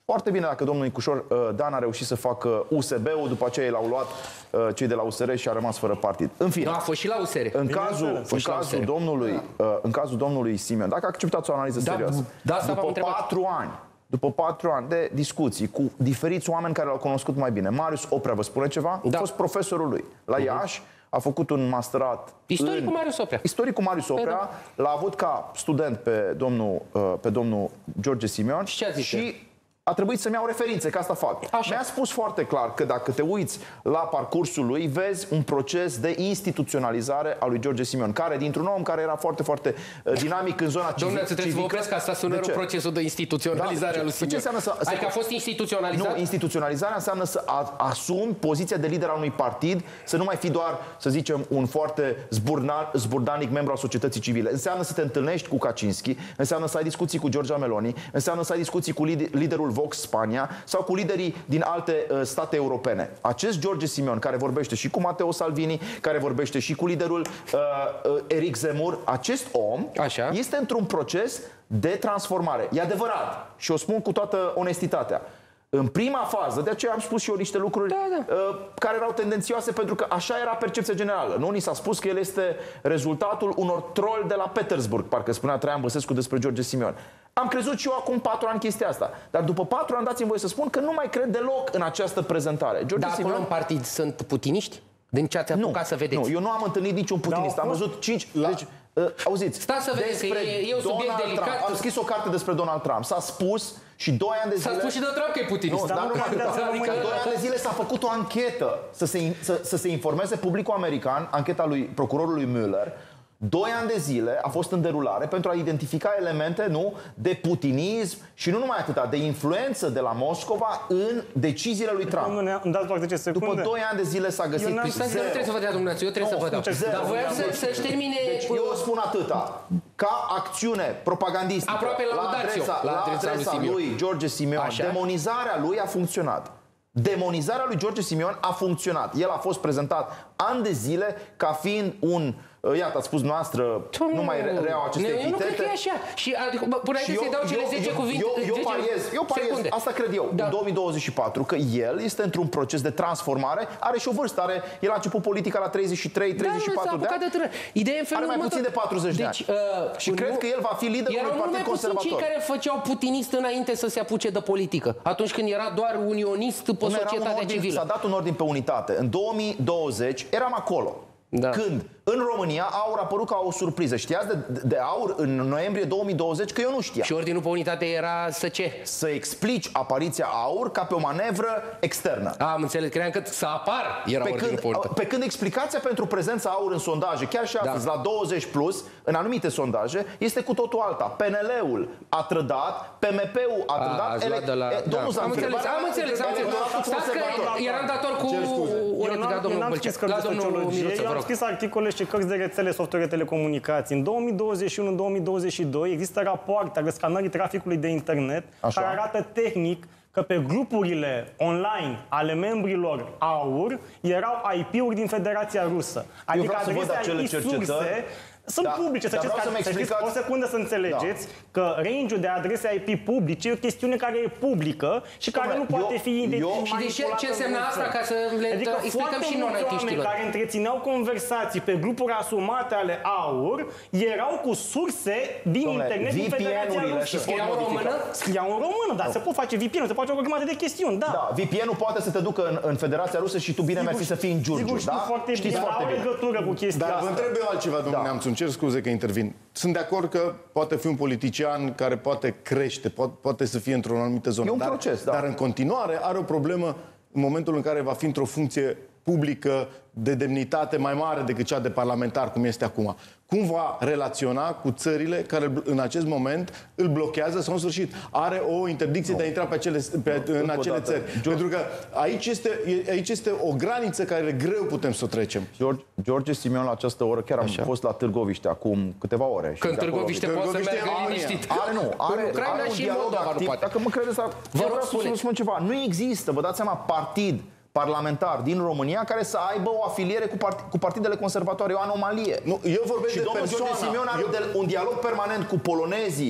Foarte bine dacă domnul Nicușor Dan a reușit să facă U S B-ul, după aceea l-au luat cei de la U S R și a rămas fără partid. În fine. Nu, a fost și la U S R. În cazul, în cazul domnului, în cazul domnului Simion, dacă acceptați o analiză Da, serioasă, da, asta v-am după întrebat. patru ani, după patru ani de discuții cu diferiți oameni care l-au cunoscut mai bine, Marius Oprea, vă spune ceva? Da. A fost profesorul lui la Iași, a făcut un masterat. Istoricul Marius Oprea. Istoricul Marius Oprea l-a avut ca student pe domnul, pe domnul George Simion Și ce a zis și a trebuit să-mi iau referințe, că asta fac. Așa. Mi-a spus foarte clar că dacă te uiți la parcursul lui, vezi un proces de instituționalizare a lui George Simion, care dintr-un om care era foarte, foarte uh, dinamic în zona civică. Domnule, trebuie să vă opresc, că asta sună rău, procesul de instituționalizare Da, a lui ce Simion. înseamnă să- Adică să- a fost instituționalizat? Nu, instituționalizarea înseamnă să a- asumi poziția de lider al unui partid, să nu mai fi doar, să zicem, un foarte zburna, zburdanic membru al societății civile. Înseamnă să te întâlnești cu Kaczynski, înseamnă să ai discuții cu Giorgia Meloni, înseamnă să ai discuții cu lider- liderul Vox Spania sau cu liderii din alte uh, state europene. Acest George Simion, care vorbește și cu Matteo Salvini, care vorbește și cu liderul uh, uh, Eric Zemmour, acest om Așa. este într-un proces de transformare. E adevărat și o spun cu toată onestitatea. În prima fază, de aceea am spus și eu niște lucruri Da, da. Uh, care erau tendențioase, pentru că așa era percepția generală. Nu? Ni s-a spus că el este rezultatul unor troli de la Petersburg, parcă spunea Traian Băsescu despre George Simion. Am crezut și eu acum patru ani chestia asta. Dar după patru ani dați-mi voie să spun că nu mai cred deloc în această prezentare. George Dar acolo Simion... în partid sunt putiniști? Din ce ați apucat să vedeți? Nu, eu nu am întâlnit niciun putinist. Da, Am au fost. văzut cinci... La... Deci, uh, auziți, Stați să vedeți că despre e- e un subiect Donald delicat. Trump. Am scris o carte despre Donald Trump. S-a spus și doi ani de zile... S-a spus și de Trump că e putinist. Nu, dar nu numai Dar atât. nu Adică mai- doi ani de zile s-a făcut o anchetă să se, să, să se informeze publicul american, ancheta lui procurorului Mueller. Doi ani de zile a fost în derulare pentru a identifica elemente, nu, de putinism și nu numai atâta, de influență de la Moscova în deciziile lui Trump. Domnule, îmi dați doar zece secunde. După doi ani de zile s-a găsit Eu n-am- Păi stați că nu trebuie să vă dea dumneavoastră, eu trebuie Nu, să vă dau. zero. Dar voiam să, să-și termine... Deci eu spun atâta. Ca acțiune propagandistică Aproape la laudați-o, adresa, la la adresa lui adresa Simion. lui George Simion, Așa. demonizarea lui a funcționat. Demonizarea lui George Simion a funcționat. El a fost prezentat ani de zile ca fiind un... Iată, ați spus noastră, nu mai re- reau aceste Eu nu cred epitete. că e așa. Și adică, bă, până Și aici să-i dau cele zece eu, cuvinte... eu, eu zece pariez, eu pariez, secunde. asta cred eu, Da. în două mii douăzeci și patru, că el este într-un proces de transformare, are și o vârstă, are, el a început politica la treizeci și trei treizeci și patru de ani, de tânăr. Ideea e în felul are mai următor. puțin de patruzeci de Deci, ani. uh, Și cred nu- că el va fi liderul erau unui mult partid mai puțin conservator. cei care făceau putinist înainte să se apuce de politică. Atunci când era doar unionist pe Nu, era un societatea ordin, civilă. s-a dat un ordin pe unitate. În două mii douăzeci eram acolo. Da. Când în România Aur a apărut ca o surpriză. Știați de, de Aur în noiembrie două mii douăzeci că eu nu știam. Și ordinul pe unitate era să ce? Să explici apariția Aur ca pe o manevră externă. Am înțeles, credeam că să apar era Pe ordinul când, pe unitate. pe când explicația pentru prezența Aur în sondaje, chiar și astăzi, Da. la douăzeci plus, în anumite sondaje, este cu totul alta. P N L-ul a trădat, P M P-ul a A, trădat. ați luat ele- de la- e, Domnul da. Zan, Am înțeles, întrebarea am mea- înțeles, am înțeles. Electoratul Stați că conservator. eram dator cu o Eu replică a n-am, eu domnului n-am Bălcea. scris cărți La de domnul sociologie, Miruță, eu vă am rog. scris articole și cărți de rețele, software, telecomunicații. În două mii douăzeci și unu două mii douăzeci și doi există rapoarte ale scanării traficului de internet Așa. care arată tehnic că pe grupurile online ale membrilor AUR erau I P-uri din Federația Rusă. Adică vreau să văd adrese acele I P cercetări. surse sunt Da, publice. Să dar știți, vreau că, să-mi să știți explicați- o secundă să înțelegeți că range-ul de adrese I P publice e o chestiune care e publică și care Dom'le, nu poate eu- fi eu- identificată. Și de ce, ce înseamnă asta ca să le Adică explicăm foarte și mulți oameni non-aitiștilor? care întrețineau conversații pe grupuri asumate ale AUR erau cu surse din Dom'le, internet din Federația V P N-urile Rusă. și Scriau în română? Scriau în română, dar se pot face V P N, se face o grămadă de chestiuni, da. Da, V P N-ul poate să te ducă în, în Federația Rusă și tu bine mersi să fii în Giurgiu, Sigur, știu da? foarte Știți bine, foarte au bine. legătură cu chestia Dar vă asta. întreb eu altceva, domnule Da. Neamțu, îmi cer scuze că intervin. Sunt de acord că poate fi un politician care poate crește, poate, poate să fie într-o anumită zonă. E un dar, proces, da. Dar în continuare are o problemă în momentul în care va fi într-o funcție publică de demnitate mai mare decât cea de parlamentar, cum este acum. Cum va relaționa cu țările care în acest moment îl blochează sau în sfârșit are o interdicție de a intra pe acele, pe, în Încă o acele dată. țări? Pentru că aici este, e- aici este o graniță care greu putem să o trecem. George, George Simion la această oră, chiar am Așa. fost la Târgoviște acum câteva ore. și Că în de acolo- Târgoviște poate să Târgoviște meargă e România. liniștit. Are, nu, are, În Ucraina are un și în dialog Moldova nu activ. poate. Dacă mă credeți, chiar rog, vreau să spuneți. vă spun ceva. Nu există, vă dați seama, partid parlamentar din România care să aibă o afiliere cu, part- cu partidele conservatoare. E o anomalie. Nu, eu vorbesc Și de domnul persoana. George Simion are Eu- un, de- un dialog permanent cu polonezii,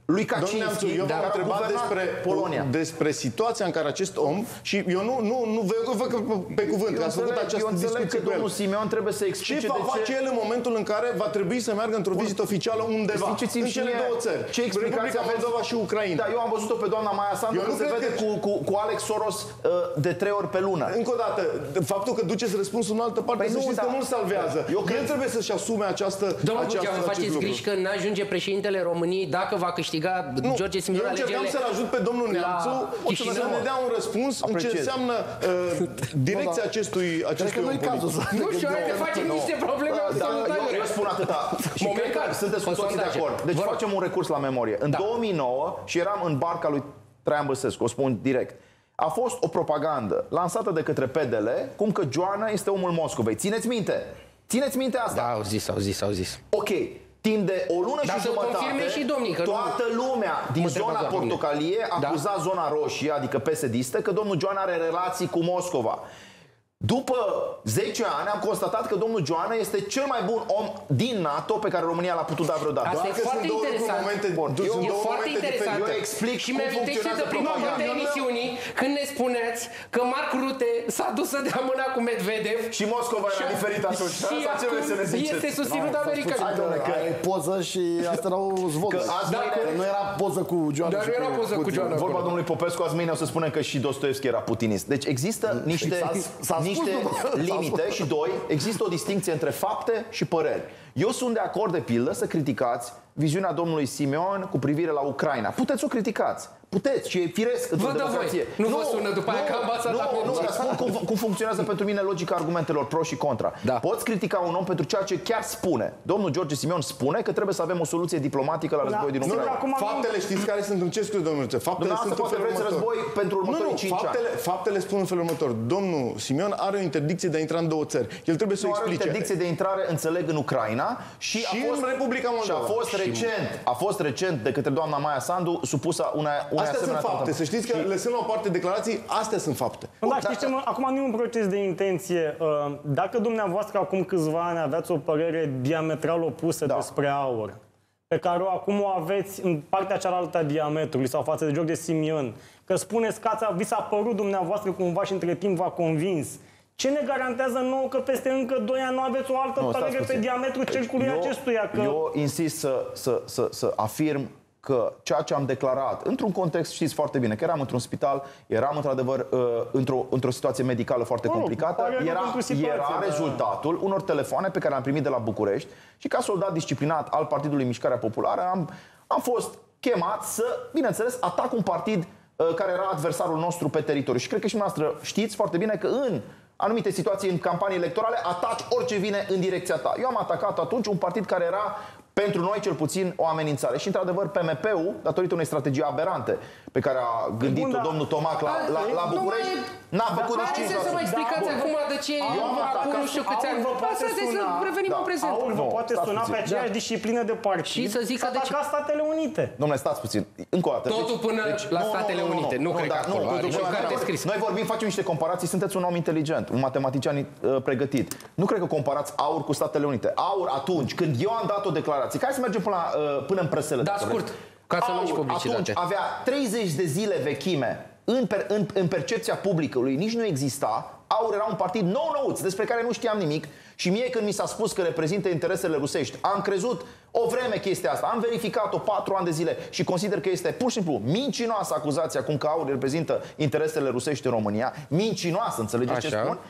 lui Kaczynski, eu v-am întrebat despre, Polonia. despre situația în care acest om, și eu nu, nu, nu vă pe cuvânt, că ați făcut această discuție cu el. Domnul Simeon trebuie să explice ce va face el în momentul în care va trebui să meargă într-o vizită oficială undeva, în cele două țări, ce explicație Republica Moldova și Ucraina. Da, eu am văzut-o pe doamna Maia Sandu că se vede cu, cu, cu Alex Soros uh, de trei ori pe lună. Încă o dată, faptul că duceți răspunsul în altă parte, păi să nu, știți da. că nu-l salvează. Eu cred... El trebuie să-și asume această... Domnul Bucea, vă faceți griji că n-ajunge președintele României dacă va câștiga nu, George Simion alegerile. Eu încercam să-l ajut pe domnul Neamțu să ne dea un răspuns în ce înseamnă uh, direcția acestui, acestui om politic. Nu știu, hai că facem niște probleme. Eu spun atâta. Și cred că sunteți cu toții de acord. Deci facem un recurs la memorie. În două mii nouă, și eram în barca lui Traian Băsescu, o spun direct, a fost o propagandă lansată de către P D L cum că Joana este omul Moscovei. Țineți minte? Țineți minte asta? Da, au zis, au zis, au zis. Ok. Timp de o lună Dar și jumătate, și domnii, că toată nu... lumea din zona portocalie acuza da? zona roșie, adică P S D-istă, că domnul Joana are relații cu Moscova. După zece ani am constatat că domnul Joana este cel mai bun om din NATO pe care România l-a putut da vreodată. Asta e foarte interesant. Momente, eu, e foarte interesant. Eu explic și mi-amintește de prima parte a emisiunii când ne spuneți că Marc Rutte s-a dus să dea mâna cu Medvedev și Moscova era diferit atunci. Și acum este susținut de americani. Ai poză și asta erau zvonuri. Nu era poză cu Joana. Dar nu era poză cu Joana. Vorba domnului Popescu, azi mâine o să spunem că și Dostoevski era putinist. Deci există niște niște limite și doi, există o distinție între fapte și păreri. Eu sunt de acord, de pildă, să criticați viziunea domnului Simeon cu privire la Ucraina. Puteți să o criticați. Puteți și e firesc într-o democrație. Nu, nu vă sună după aia ca ambasada. Nu, nu, dar spun cum, cum funcționează pentru mine logica argumentelor pro și contra. Da. Poți critica un om pentru ceea ce chiar spune. Domnul George Simeon spune că trebuie să avem o soluție diplomatică la războiul din Ucraina. Acum faptele știți care sunt în ce scuze, domnul Rutte? Faptele sunt în felul următor. război pentru următorii cinci ani. Faptele, faptele spun în felul următor. Domnul Simeon are o interdicție de a intra în două țări. El trebuie să o explice. Are o interdicție de intrare, înțeleg, în Ucraina și, și a fost, în Republica Moldova. Și a fost recent, a fost recent de către doamna Maia Sandu supusă una, una Astea sunt fapte. Să știți că, și... lăsând la o parte declarații, astea sunt fapte. Da, știți ce, mă, acum nu e un proces de intenție. Dacă dumneavoastră acum câțiva ani aveați o părere diametral opusă da. despre aur, pe care o acum o aveți în partea cealaltă a diametrului sau față de George Simion, că spuneți că ați, vi s-a părut dumneavoastră cumva și între timp v-a convins, ce ne garantează nouă că peste încă doi ani nu aveți o altă nu, părere pe diametrul cercului eu, acestuia? Că... Eu insist să, să, să, să afirm că ceea ce am declarat, într-un context, știți foarte bine, că eram într-un spital, eram într-adevăr uh, într-o, într-o situație medicală foarte oh, complicată, era, era rezultatul unor telefoane pe care le-am primit de la București și ca soldat disciplinat al Partidului Mișcarea Populară am, am fost chemat să, bineînțeles, atac un partid uh, care era adversarul nostru pe teritoriu. Și cred că și dumneavoastră știți foarte bine că în anumite situații, în campanii electorale, ataci orice vine în direcția ta. Eu am atacat atunci un partid care era pentru noi, cel puțin, o amenințare. Și, într-adevăr, P M P-ul, datorită unei strategii aberante pe care a gândit-o domnul Tomac la, la, la București, n-a făcut nici cinci la sută. Hai să mă explicați da, acum de ce eu acum nu știu câți ani. Haideți să revenim în prezent. Aur vă poate suna pe aceeași disciplină de partid și să zică de ce. Statele Unite. Dom'le, stați puțin. Încă o dată. Totul până la Statele Unite. Nu cred că acolo are și carte scris. Noi vorbim, facem niște comparații. Sunteți un om inteligent, un matematician pregătit. Nu cred că comparați aur cu Statele Unite. Aur atunci când eu am dat o declarație. Hai să mergem până, la, până în presele. Da, scurt. Ca să nu-și publicitate. Atunci avea treizeci de zile vechime în, per, în, în percepția publicului, nici nu exista. Aur era un partid nou-nouț, despre care nu știam nimic. Și mie când mi s-a spus că reprezintă interesele rusești, am crezut o vreme chestia asta. Am verificat-o patru ani de zile și consider că este pur și simplu mincinoasă acuzația acum că Aur reprezintă interesele rusești în România. Mincinoasă, înțelegeți Așa. ce spun?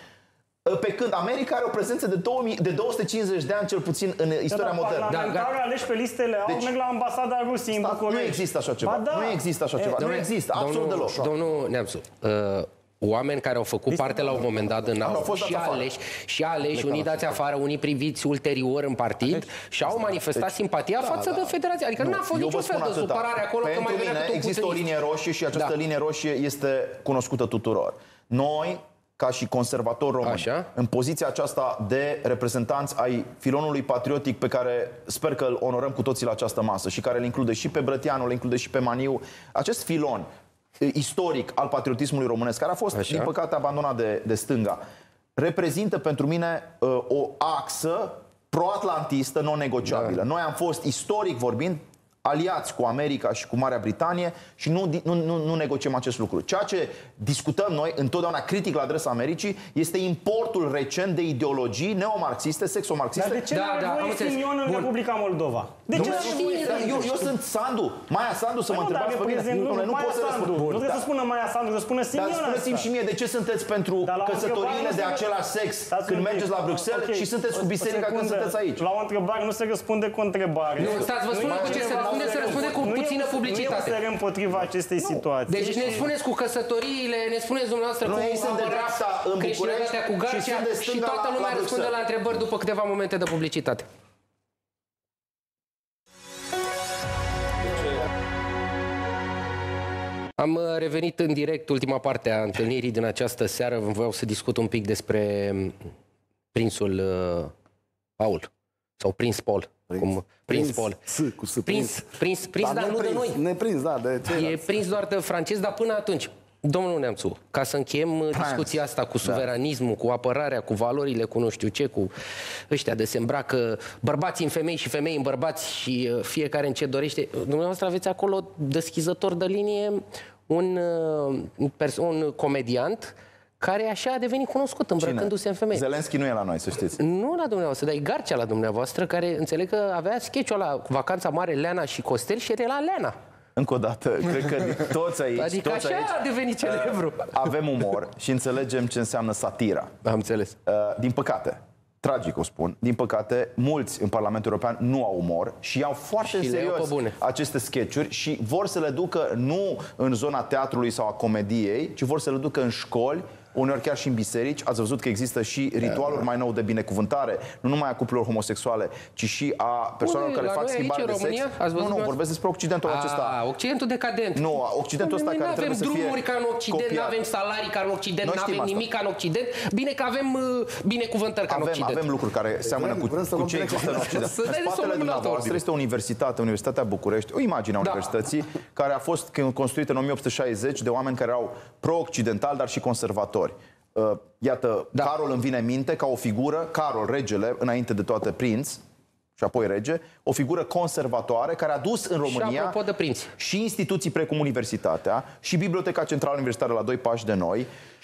Pe când America are o prezență de, două mii, de două sute cincizeci de ani, cel puțin, în istoria da, modernă. Parlamentarii aleși pe listele au deci, merg la ambasada Rusiei în București. Nu există așa ceva. Da. Nu există așa ceva. E, nu există, absolut deloc. Domnul Neamțu, uh, oameni care au făcut Lista parte la un moment dat în Aur și aleși, și aleși unii dați afară, unii priviți ulterior în partid și au manifestat simpatia față de Federație. Adică nu a fost niciun fel de supărare acolo. Pentru că mai mine există o linie roșie și această linie roșie este cunoscută tuturor. Noi, ca și conservator român, Așa. în poziția aceasta de reprezentanți ai filonului patriotic pe care sper că îl onorăm cu toții la această masă și care îl include și pe Brătianu, îl include și pe Maniu, acest filon istoric al patriotismului românesc, care a fost, Așa. din păcate, abandonat de, de stânga, reprezintă pentru mine uh, o axă pro-atlantistă non-negociabilă. Da. Noi am fost, istoric vorbind, aliați cu America și cu Marea Britanie și nu, nu, nu, nu negociem acest lucru. Ceea ce discutăm noi, întotdeauna critic la adresa Americii, este importul recent de ideologii neomarxiste, sexomarxiste. Dar de ce Da, da, da, are am voie înțeles. Simion în Bun. Republica Moldova? De ce Nu, are știi, voie dar eu, eu sunt Sandu, Maia Sandu, să mă întrebați pe mine. Nu, nu, nu pot să răspund. Nu trebuie să spună Maia Sandu, să spună Dar Simion spuneți-mi asta. și mie, de ce sunteți pentru Dar la o căsătoriile întrebare de nu se- același sex Stați când un pic. mergeți la Bruxelles Ok, și sunteți cu o- o biserica când secundă. sunteți aici? La o întrebare nu se răspunde cu o întrebare. Nu, stați, vă spun Nu e cu ce se ceva- răspunde, se răspunde cu nu e puțină un- publicitate. Nu e un ser împotriva acestei situații. Deci ne spuneți cu căsătoriile, ne spuneți dumneavoastră Nu, cum ei sunt de apărați dreapta în București creștinătatea cu și Garcia sunt de și stânga toată la- lumea la răspunde Bruxelles. la întrebări după câteva momente de publicitate. Am uh, revenit în direct, ultima parte a întâlnirii din această seară. Vreau să discut un pic despre um, prințul uh, Paul. Sau prinț Paul. Prinț. Cum, prinț Paul. S, cu S, Prins, prins, prins, dar nu de neprins, noi. Neprins, da, de ce? E prins doar de francez, dar până atunci, domnul Neamțu, ca să încheiem uh, discuția asta cu suveranismul, cu apărarea, cu valorile, cu nu știu ce, cu ăștia de se îmbracă bărbații în femei și femei în bărbați și uh, fiecare în ce dorește. Dumneavoastră aveți acolo deschizător de linie un, uh, un, pers- un comediant care așa a devenit cunoscut îmbrăcându-se în femei. Zelenski nu e la noi, să știți. Nu la dumneavoastră, dar e Garcia la dumneavoastră, care înțeleg că avea sketch-ul ăla, Vacanța Mare, Leana și Costel și era la Leana. Încă o dată, cred că toți aici, Adică toți așa aici a devenit celebru. avem umor și înțelegem ce înseamnă satira. Am înțeles. Uh, Din păcate, tragic o spun, din păcate, mulți în Parlamentul European nu au umor și iau foarte Și în le iau serios pe bune. aceste sketch-uri și vor să le ducă nu în zona teatrului sau a comediei, ci vor să le ducă în școli, uneori chiar și în biserici. Ați văzut că există și ritualuri mai nou de binecuvântare, nu numai a cuplurilor homosexuale, ci și a persoanelor Unde? care La fac noi aici, schimbare în de sex. România? Ați văzut Nu, nu, dumneavoastră? vorbesc despre Occidentul acesta. A, Occidentul decadent. Nu, Occidentul ăsta Noi care nu avem trebuie să fie drumuri ca în Occident, nu copiat. avem salarii ca în Occident, Noi nu știm avem asta. nimic ca în Occident. Bine că avem uh, binecuvântări ca în Avem, Occident. avem lucruri care seamănă Vrem- cu, vrem să cu luăm ce direct există în la- Occident. Să În dai de spatele somnul la dumneavoastră orbi. este o universitate, Universitatea București, o imagine a Da. universității, care a fost construită în o mie opt sute șaizeci de oameni care erau pro-occidentali, dar și conservatori. Uh, Iată, Da. Carol îmi vine în minte ca o figură, Carol, regele, înainte de toate prinț, și apoi rege, o figură conservatoare care a dus în Și România apropo de prinți. și instituții precum Universitatea și Biblioteca Centrală Universitară la doi pași de noi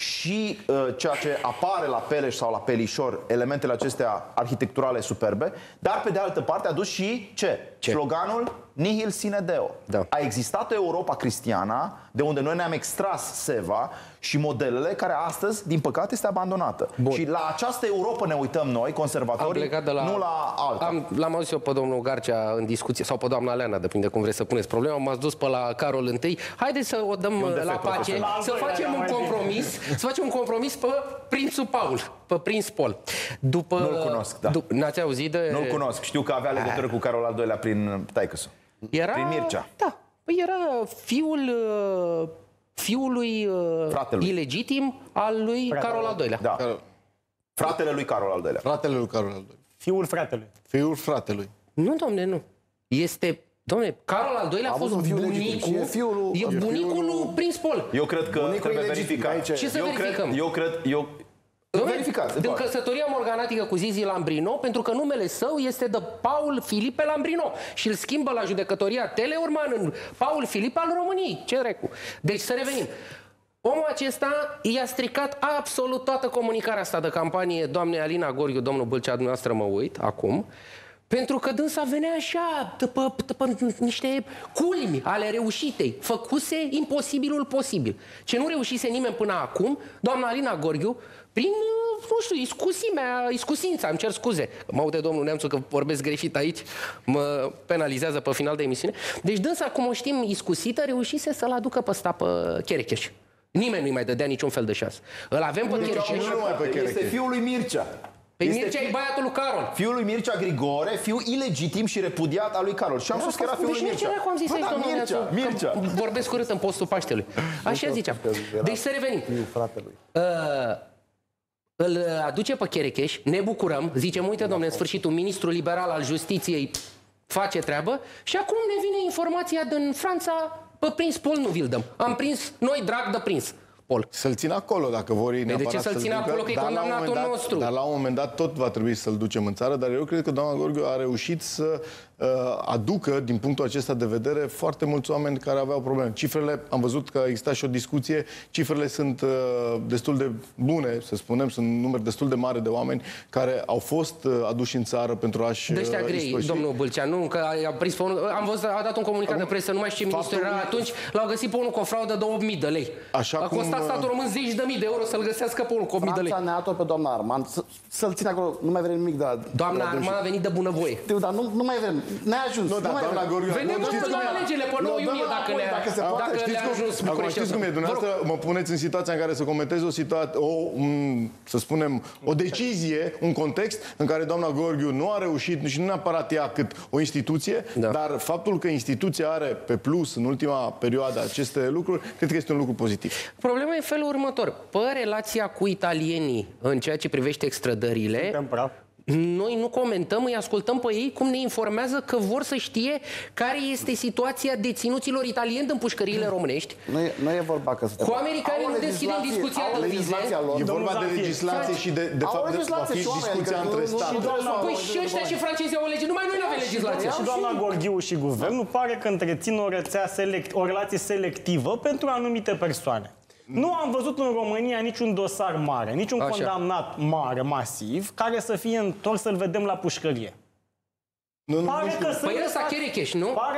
și uh, ceea ce apare la Peleș sau la Pelișor, elementele acestea arhitecturale superbe, dar pe de altă parte a dus și ce? Ce? Sloganul Nihil sine Deo. Da. A existat o Europa cristiană de unde noi ne-am extras seva și modelele care astăzi, din păcate, este abandonată. Bun. Și la această Europa ne uităm noi, Am conservatorii, plecat de la... nu la alta. Am, l-am auzit eu pe domnul Garcia în discuție, sau pe doamna Leana, depinde cum vreți să puneți problema. M-ați dus pe la Carol întâi. Haideți să o dăm un la defect pace, profesional. să La al doilea facem era un mai bine. compromis, să facem un compromis pe prințul Paul, pe prinț Paul. După... Nu-l cunosc, da. Dup- N-ați auzit de... Nu-l cunosc. Știu că avea legătură cu Carol al doilea prin taică-su. Era... Prin Mircea. Da. Păi era fiul uh, fiului uh, Fratelui. ilegitim al lui Carol al doilea. Da. Fratele lui Carol al doilea. Fratele lui Carol al doilea. Fiul fratelui. Fiul fratelui. Nu, domne, nu. Este... Domne, Carol al doilea a, A fost avut un fiu legitim bunicul... și e fiul lui- e e bunicul lui Prinț Paul. Eu cred că Bunicul trebuie e legitim, verificat. aici- Ce să eu verificăm? Cred, eu cred... Eu... Dom'le, Verificați, din doar. căsătoria morganatică cu Zizi Lambrino, pentru că numele său este de Paul Filipe Lambrino și îl schimbă la judecătoria Teleorman în Paul Filipe al României. Ce dracu? Deci să revenim. Omul acesta i-a stricat absolut toată comunicarea asta de campanie, doamne Alina Gorghiu, domnul Bâlcea, dumneavoastră mă uit acum, pentru că dânsa venea așa, după, după niște culmi ale reușitei, făcuse imposibilul posibil. Ce nu reușise nimeni până acum, doamna Alina Gorghiu, prin, nu știu, iscusimea, iscusința, îmi cer scuze. Mă aude domnul Neamțu că vorbesc greșit aici, mă penalizează pe final de emisiune. Deci dânsa, cum o știm, iscusită, reușise să-l aducă pe ăsta pe Cherecheș. Nimeni nu-i mai dădea niciun fel de șansă. Îl avem pe Cherecheș. nu numai pe Este Cherecheș. fiul lui Mircea. Pe Este Mircea e fi- băiatul lui Carol. Fiul lui Mircea Grigore, fiu ilegitim și repudiat al lui Carol. Și am spus că era fiul Deci lui Mircea. Mircea. Cum am zis Bă, aici, da, domnul Mircea, Neamțu, că Mircea. vorbesc urât în postul Paștelui. Așa ziceam. Deci să revenim. Fiul fratelui. Uh, îl aduce pe Cherecheș, ne bucurăm, zicem, uite, domnule, în sfârșit, un ministru liberal al justiției face treabă și acum ne vine informația din Franța, pe Prinț Paul nu vi-l dăm. Am prins noi drag de Prinț Paul. Să-l țin acolo, dacă vor ei de ce neapărat să-l să-l țină ducă, acolo, că e dar la un condamnatul moment dat- nostru? Dar la un moment dat tot va trebui să-l ducem în țară, dar eu cred că doamna Gorghiu a reușit să aducă, din punctul acesta de vedere, foarte mulți oameni care aveau probleme. Cifrele, am văzut că exista și o discuție, cifrele sunt destul de bune, să spunem, sunt un număr destul de mare de oameni care au fost aduși în țară pentru a-și de ăștia grei, istoși. domnul Bâlceanu, că a, prins pe unul, am văzut, a dat un comunicat de presă, nu mai știu ce ministru era atunci, l-au găsit pe unul cu o fraudă de opt mii de lei. Așa a costat cum, statul român zeci de mii de euro să-l găsească pe unul cu opt mii de lei. Franța ne-a dat-o pe doamna Armand, să-l ține acolo, nu mai vrem nimic de la... Doamna Armand a venit de bunăvoie. Știu, dar nu, nu mai vrem, ne-a ajuns. Nu, nu mai doamna vrem. Gorghiu, Vedem nu, știți la alegerile pe nouă iunie dacă le dacă se poate, dacă știți le-a cum, ajuns acum București. știți cum e, dumneavoastră mă puneți în situația în care să comentez o situație, o, un, să spunem, o decizie, un context în care doamna Gorghiu nu a reușit, și nu neapărat ea cât o instituție, Da. dar faptul că instituția are pe plus în ultima perioadă aceste lucruri, cred că este un lucru pozitiv. Problema e în felul următor. Pe relația cu italienii în ceea ce privește extrădările, Suntem praf. noi nu comentăm, îi ascultăm pe ei cum ne informează că vor să știe care este situația deținuților italieni în pușcăriile românești. Nu e, nu e vorba că... Cu americanii Au o nu deschidem legislație- discuția au de vize. legislația lor. E Domnul vorba de Zafir, legislație și de, de Au fapt, de, va legislație fi și oameni, discuția adică între nu- nu- state. nu trebuie să- Păi și ăștia și francezii au lege, numai noi nu avem legislație. Și doamna Gorghiu și guvernul pare că întrețin o rețea select, o relație selectivă pentru anumite persoane. Nu am văzut în România niciun dosar mare, niciun Așa. condamnat mare, masiv, care să fie întors să-l vedem la pușcărie. Nu, nu, Pare nu știu. că sunt... Păi ăsta Cherecheș, nu? Pare...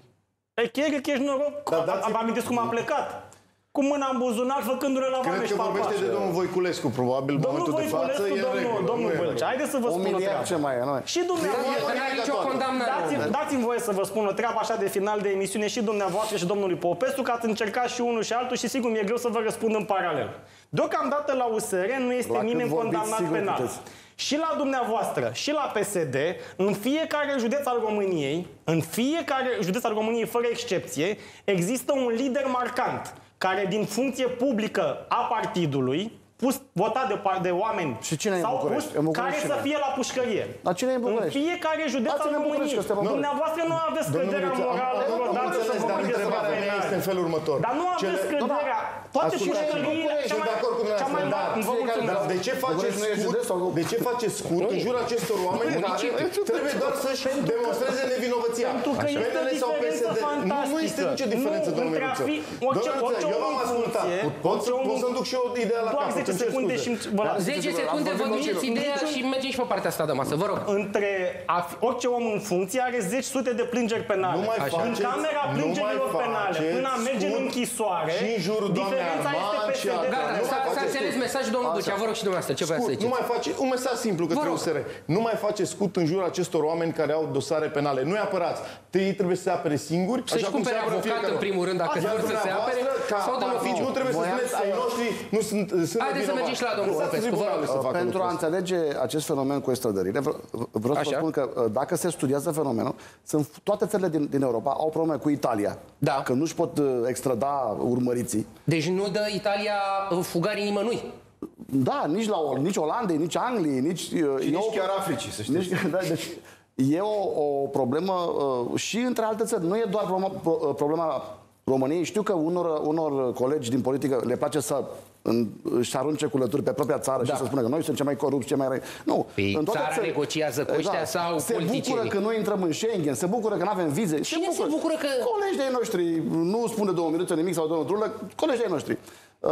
Pe Cherecheș, noroc. Dar dați- Vă amintiți cum a plecat? Cu mâna în buzunar, făcându-le la Cred vame că și vorbește de palpaș. domnul Voiculescu, probabil, în Domnul momentul de față. Voiculescu, e în domnul, regulă, domnul nu e în Bălcea, regulă. haideți să vă O spun o miliard treabă. ce mai e, nu? Și dumneavoastră... Că n-are nicio condamnare. Dați-mi, dați-mi voie să vă spun o treabă așa de final de emisiune și dumneavoastră și domnului Popescu, că ați încercat și unul și altul și sigur mi-e greu să vă răspund în paralel. Deocamdată la U S R nu este La cât nimeni vorbiți, condamnat sigur penal. puteți. Și la dumneavoastră, și la P S D, în fiecare județ al României, în fiecare județ al României, fără excepție, există un lider marcant, care din funcție publică a partidului, pus, votat de, de oameni Și cine e în sau București? pus, În București care cine să e? fie la pușcărie. Dar cine e în În București? fiecare județ al Dați-ne în București, României. că suntem acolo. Dumneavoastră nu aveți Domnul căderea Luțea, morală am- am- am vreodată să înțeles, vă dar gândiți să vă întrebarea mea este în felul următor. Dar nu Cele- aveți căderea. Toate Ascultați-mă, pușcăriile, București, cea sunt mai, de acord cu cea mai dumneavoastră, mare, dar vă mulțumesc. Dar de ce faceți București nu e scut? județ sau nu? De ce faceți scut în jurul acestor oameni care trebuie doar să-și demonstreze nevinovăția? Pentru că P N L este o sau diferență P S D? Nu, nu este fantastică. nicio diferență, Nu, domnule între a Miluță. fi- orice- Domnule orice Miluță, eu om v-am în ascultat. funcție- Pot orice să- om pot în- să-mi duc și eu ideea la Doar capăt, zece îmi cer secunde scuze. și vă las. zece secunde, vă duceți ideea și mergem și pe partea asta de masă, vă rog. Între a fi, orice om în funcție are zece sute de plângeri penale. Nu mai În faceți- camera nu plângerilor mai penale, faceți până a merge în scut închisoare, și în jurul doamnei diferența este Armand și P S D. a- Gata, Nu s-a mai s-a faceți înțeles scut. mesajul domnul Bâlcea, vă rog și dumneavoastră, ce vreau să Scut, nu ziceți? mai face, un mesaj simplu către rog. U S R. Nu mai face scut în jurul acestor oameni care au dosare penale. Nu-i apărați. Ei trebuie să se apere singuri, Să-și așa cum se cumpere apără avocat fiecare în om. primul rând, dacă Iar vor să se apere, dumneavoastră, ca sau de partid, oficiu. nu trebuie să Voiam spuneți să- ai noștri nu sunt, sunt Haideți să nevinovați. mergem și la domnul Lăsați Popescu, vă tribunalul rog. să facă Pentru lucrul a ăsta. înțelege acest fenomen cu extrădările, vre- vreau să vă Așa. spun că uh, dacă se studiază fenomenul, sunt toate țările din, din Europa au probleme cu Italia. Da. Că nu-și pot uh, extrada urmăriții. Deci nu dă Italia uh, fugarii nimănui. Da, nici la nici Olandei, nici Angliei, nici... Uh, Și e nici o- chiar Africii, să știți. Nici, da, deci, e o, o problemă uh, și între alte țări. Nu e doar problema, pro, uh, problema României. Știu că unor, unor colegi din politică le place să în, își arunce cu lături pe propria țară Da. și să spună că noi suntem cei mai corupți, cei mai răi. Nu. Păi în toate țara țări- negociază cu ăștia sau se politicienii? bucură că noi intrăm în Schengen, se bucură că nu avem vize. Cine se bucură că- Colegi de-ai noștri, nu spune domnul Miluță nimic sau domnul Drulă, colegi de-ai noștri. Uh,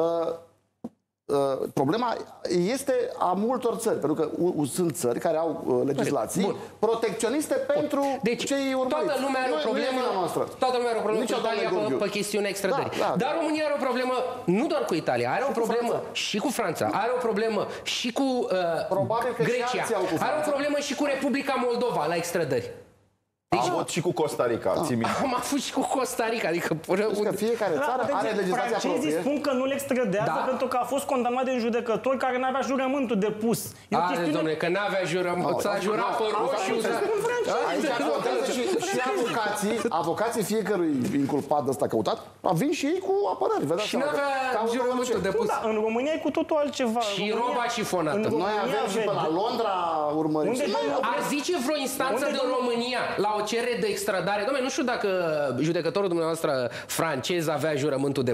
Uh, problema este a multor țări, pentru că u, u, sunt țări care au uh, legislații Bun. protecționiste pentru Deci, cei urmăriți. toată lumea are Nu- o nu e problemă, vina noastră. toată lumea are o problemă Nici cu a doamnei Italia pe, Gheorghiu. pe chestiunea extrădării. Da, da. Dar România are o problemă nu doar cu Italia, are o cu problemă Franța. și cu Franța, are o problemă și cu uh, Probabil că și Grecia, alții au cu are o Franța. problemă și cu Republica Moldova la extrădări. Am avut și cu Costa Rica, ții minte. Am avut și cu Costa Rica, adică până... Deci că fiecare țară Da, are deci legislația francezii proprie. spun că nu le extradează Da. pentru că a fost condamnat de un judecător care n-avea jurământul de pus. E o Are, chestiune... domnule, că n-avea jurământ, s-a jurat pe roșu, s-a... Aici contează și, și avocații, avocații fiecărui inculpat de ăsta căutat, vin și ei cu apărări. Vă dați Și seama că n-avea caută jurământul orice. de Nu, pus. da, în România e cu totul altceva. În Și România- roba șifonată. în Noi România avem și pe la vede- Londra urmăriți. Unde Noi domnul- Ar zice vreo instanță Unde, din domnul- România la o cerere de extradare? Dom'le, nu știu dacă judecătorul dumneavoastră francez avea jurământul de pus.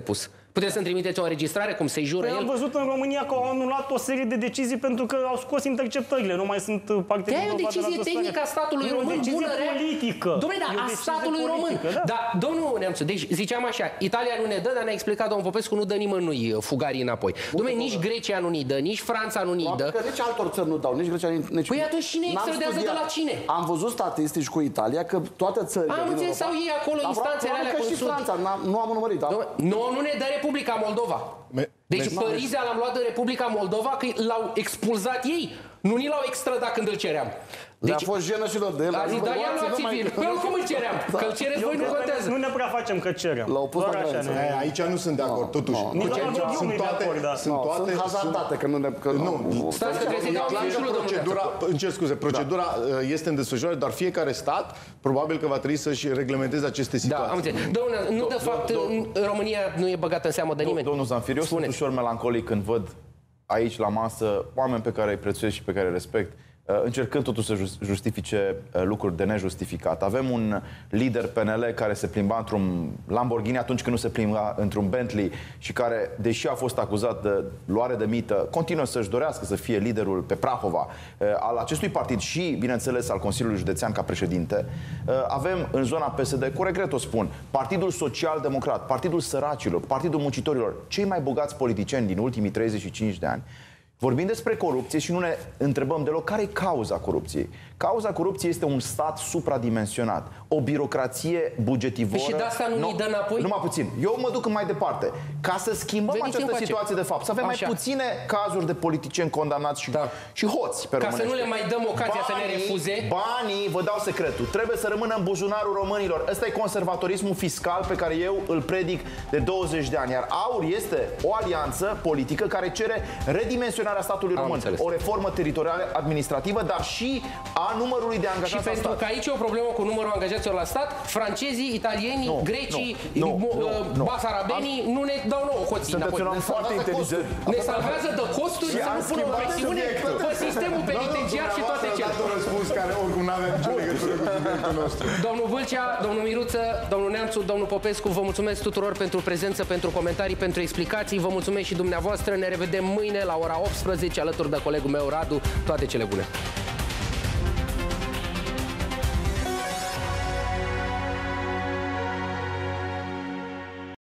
Puteți să-mi trimiteți o înregistrare, cum se jură Păi am el? văzut în România că au anulat o serie de decizii pentru că au scos interceptările, nu mai sunt parte E din o decizie tehnică a statului E o român, decizie bună, rea. politică. Dom'le, E o da, a decizie statului român. politică, da. Dar, domnul Neamțu, deci ziceam așa, Italia nu ne dă, dar ne-a explicat domnul Popescu, nu dă nimănui fugarii înapoi. Dom'le, nici Grecia nu ni dă, nici Franța nu ni dă. Că nici altor țări nu dau, nici Grecia, nici... Păi atunci cine N-am extradează de studiat. la cine? Am văzut statistici cu Italia că toate țările Am din înțeles, Europa... sau ei acolo Dar instanțele probabil alea că și consult. Franța, n-am- nu am urmărit, da? Nu, nu ne dă Republica Moldova. Me- Deci me- Părizea l-am luat de Republica Moldova că l-au expulzat ei. Nu ni l-au extradat când îl ceream. Deci, Deci, a fost jenă și lor de el. a zis, da, i-am luat Luați-vă mai- civil. Păi oricum îl ceream. Că îl cereți voi, nu contează. Nu ne prea facem că cerem. L-au pus Doar la așa graniță. ne- E, aici nu sunt de acord, totuși. Nici Deci la aici Gheorghiu sunt nu e de toate, acord, da. sunt No, toate, sunt hazardate, că nu ne... Că Nu, Stați că trebuie să-i dau clar că miciulul, domnule. procedura, îmi cer scuze, procedura uh, este în desfășurare, dar fiecare stat probabil că va trebui să-și reglementeze aceste Da, situații. am înțeles. Domnule, nu de fapt România nu e băgată în seamă de nimeni. Domnul Zanfir, eu sunt Spuneți. ușor melancolic când văd aici la masă oameni pe care îi prețuiesc și pe care îi respect, încercând totuși să justifice lucruri de nejustificat. Avem un lider P N L care se plimba într-un Lamborghini atunci când nu se plimba într-un Bentley și care, deși a fost acuzat de luare de mită, continuă să-și dorească să fie liderul pe Prahova al acestui partid și, bineînțeles, al Consiliului Județean ca președinte. Avem în zona P S D, cu regret o spun, Partidul Social-Democrat, Partidul Săracilor, Partidul Muncitorilor, cei mai bogați politicieni din ultimii treizeci și cinci de ani. Vorbim despre corupție și nu ne întrebăm deloc care e cauza corupției. Cauza corupției este un stat supradimensionat, o birocrație bugetivoră. Păi și de asta nu ni dă înapoi? Numai puțin. Eu mă duc mai departe. Ca să schimbăm Veniți această încoace. situație de fapt, să avem Așa. mai puține cazuri de politicieni condamnați și, Da. și hoți pe Ca să românește. nu le mai dăm ocazia să ne refuze. Banii, vă dau secretul, trebuie să rămână în buzunarul românilor. Ăsta e conservatorismul fiscal pe care eu îl predic de douăzeci de ani. Iar AUR este o alianță politică care cere redimensionarea statului Am român. înțeles. O reformă teritorială administrativă, dar și a numărului de Și angajați la pentru stat. că aici e o problemă cu numărul angajaților la stat, francezii, italienii, Nu, grecii, nu, mo- nu, uh, nu. basarabenii nu ne dau nouă hoții Sunteți înapoi. un om foarte inteligent. Ne salvează de costuri Și să am nu pună o schimbat presiune subiectul. pe sistemul penitenciar și toate Dumneavoastră cele. ați dat un răspuns care oricum nu avea nicio legătură cu subiectul nostru. Domnul Vâlcea, domnul Miruță, domnul Neamțu, domnul Popescu, vă mulțumesc tuturor pentru prezență, pentru comentarii, pentru explicații. Vă mulțumesc și dumneavoastră. Ne revedem mâine la ora optsprezece alături de colegul meu Radu. Toate cele bune!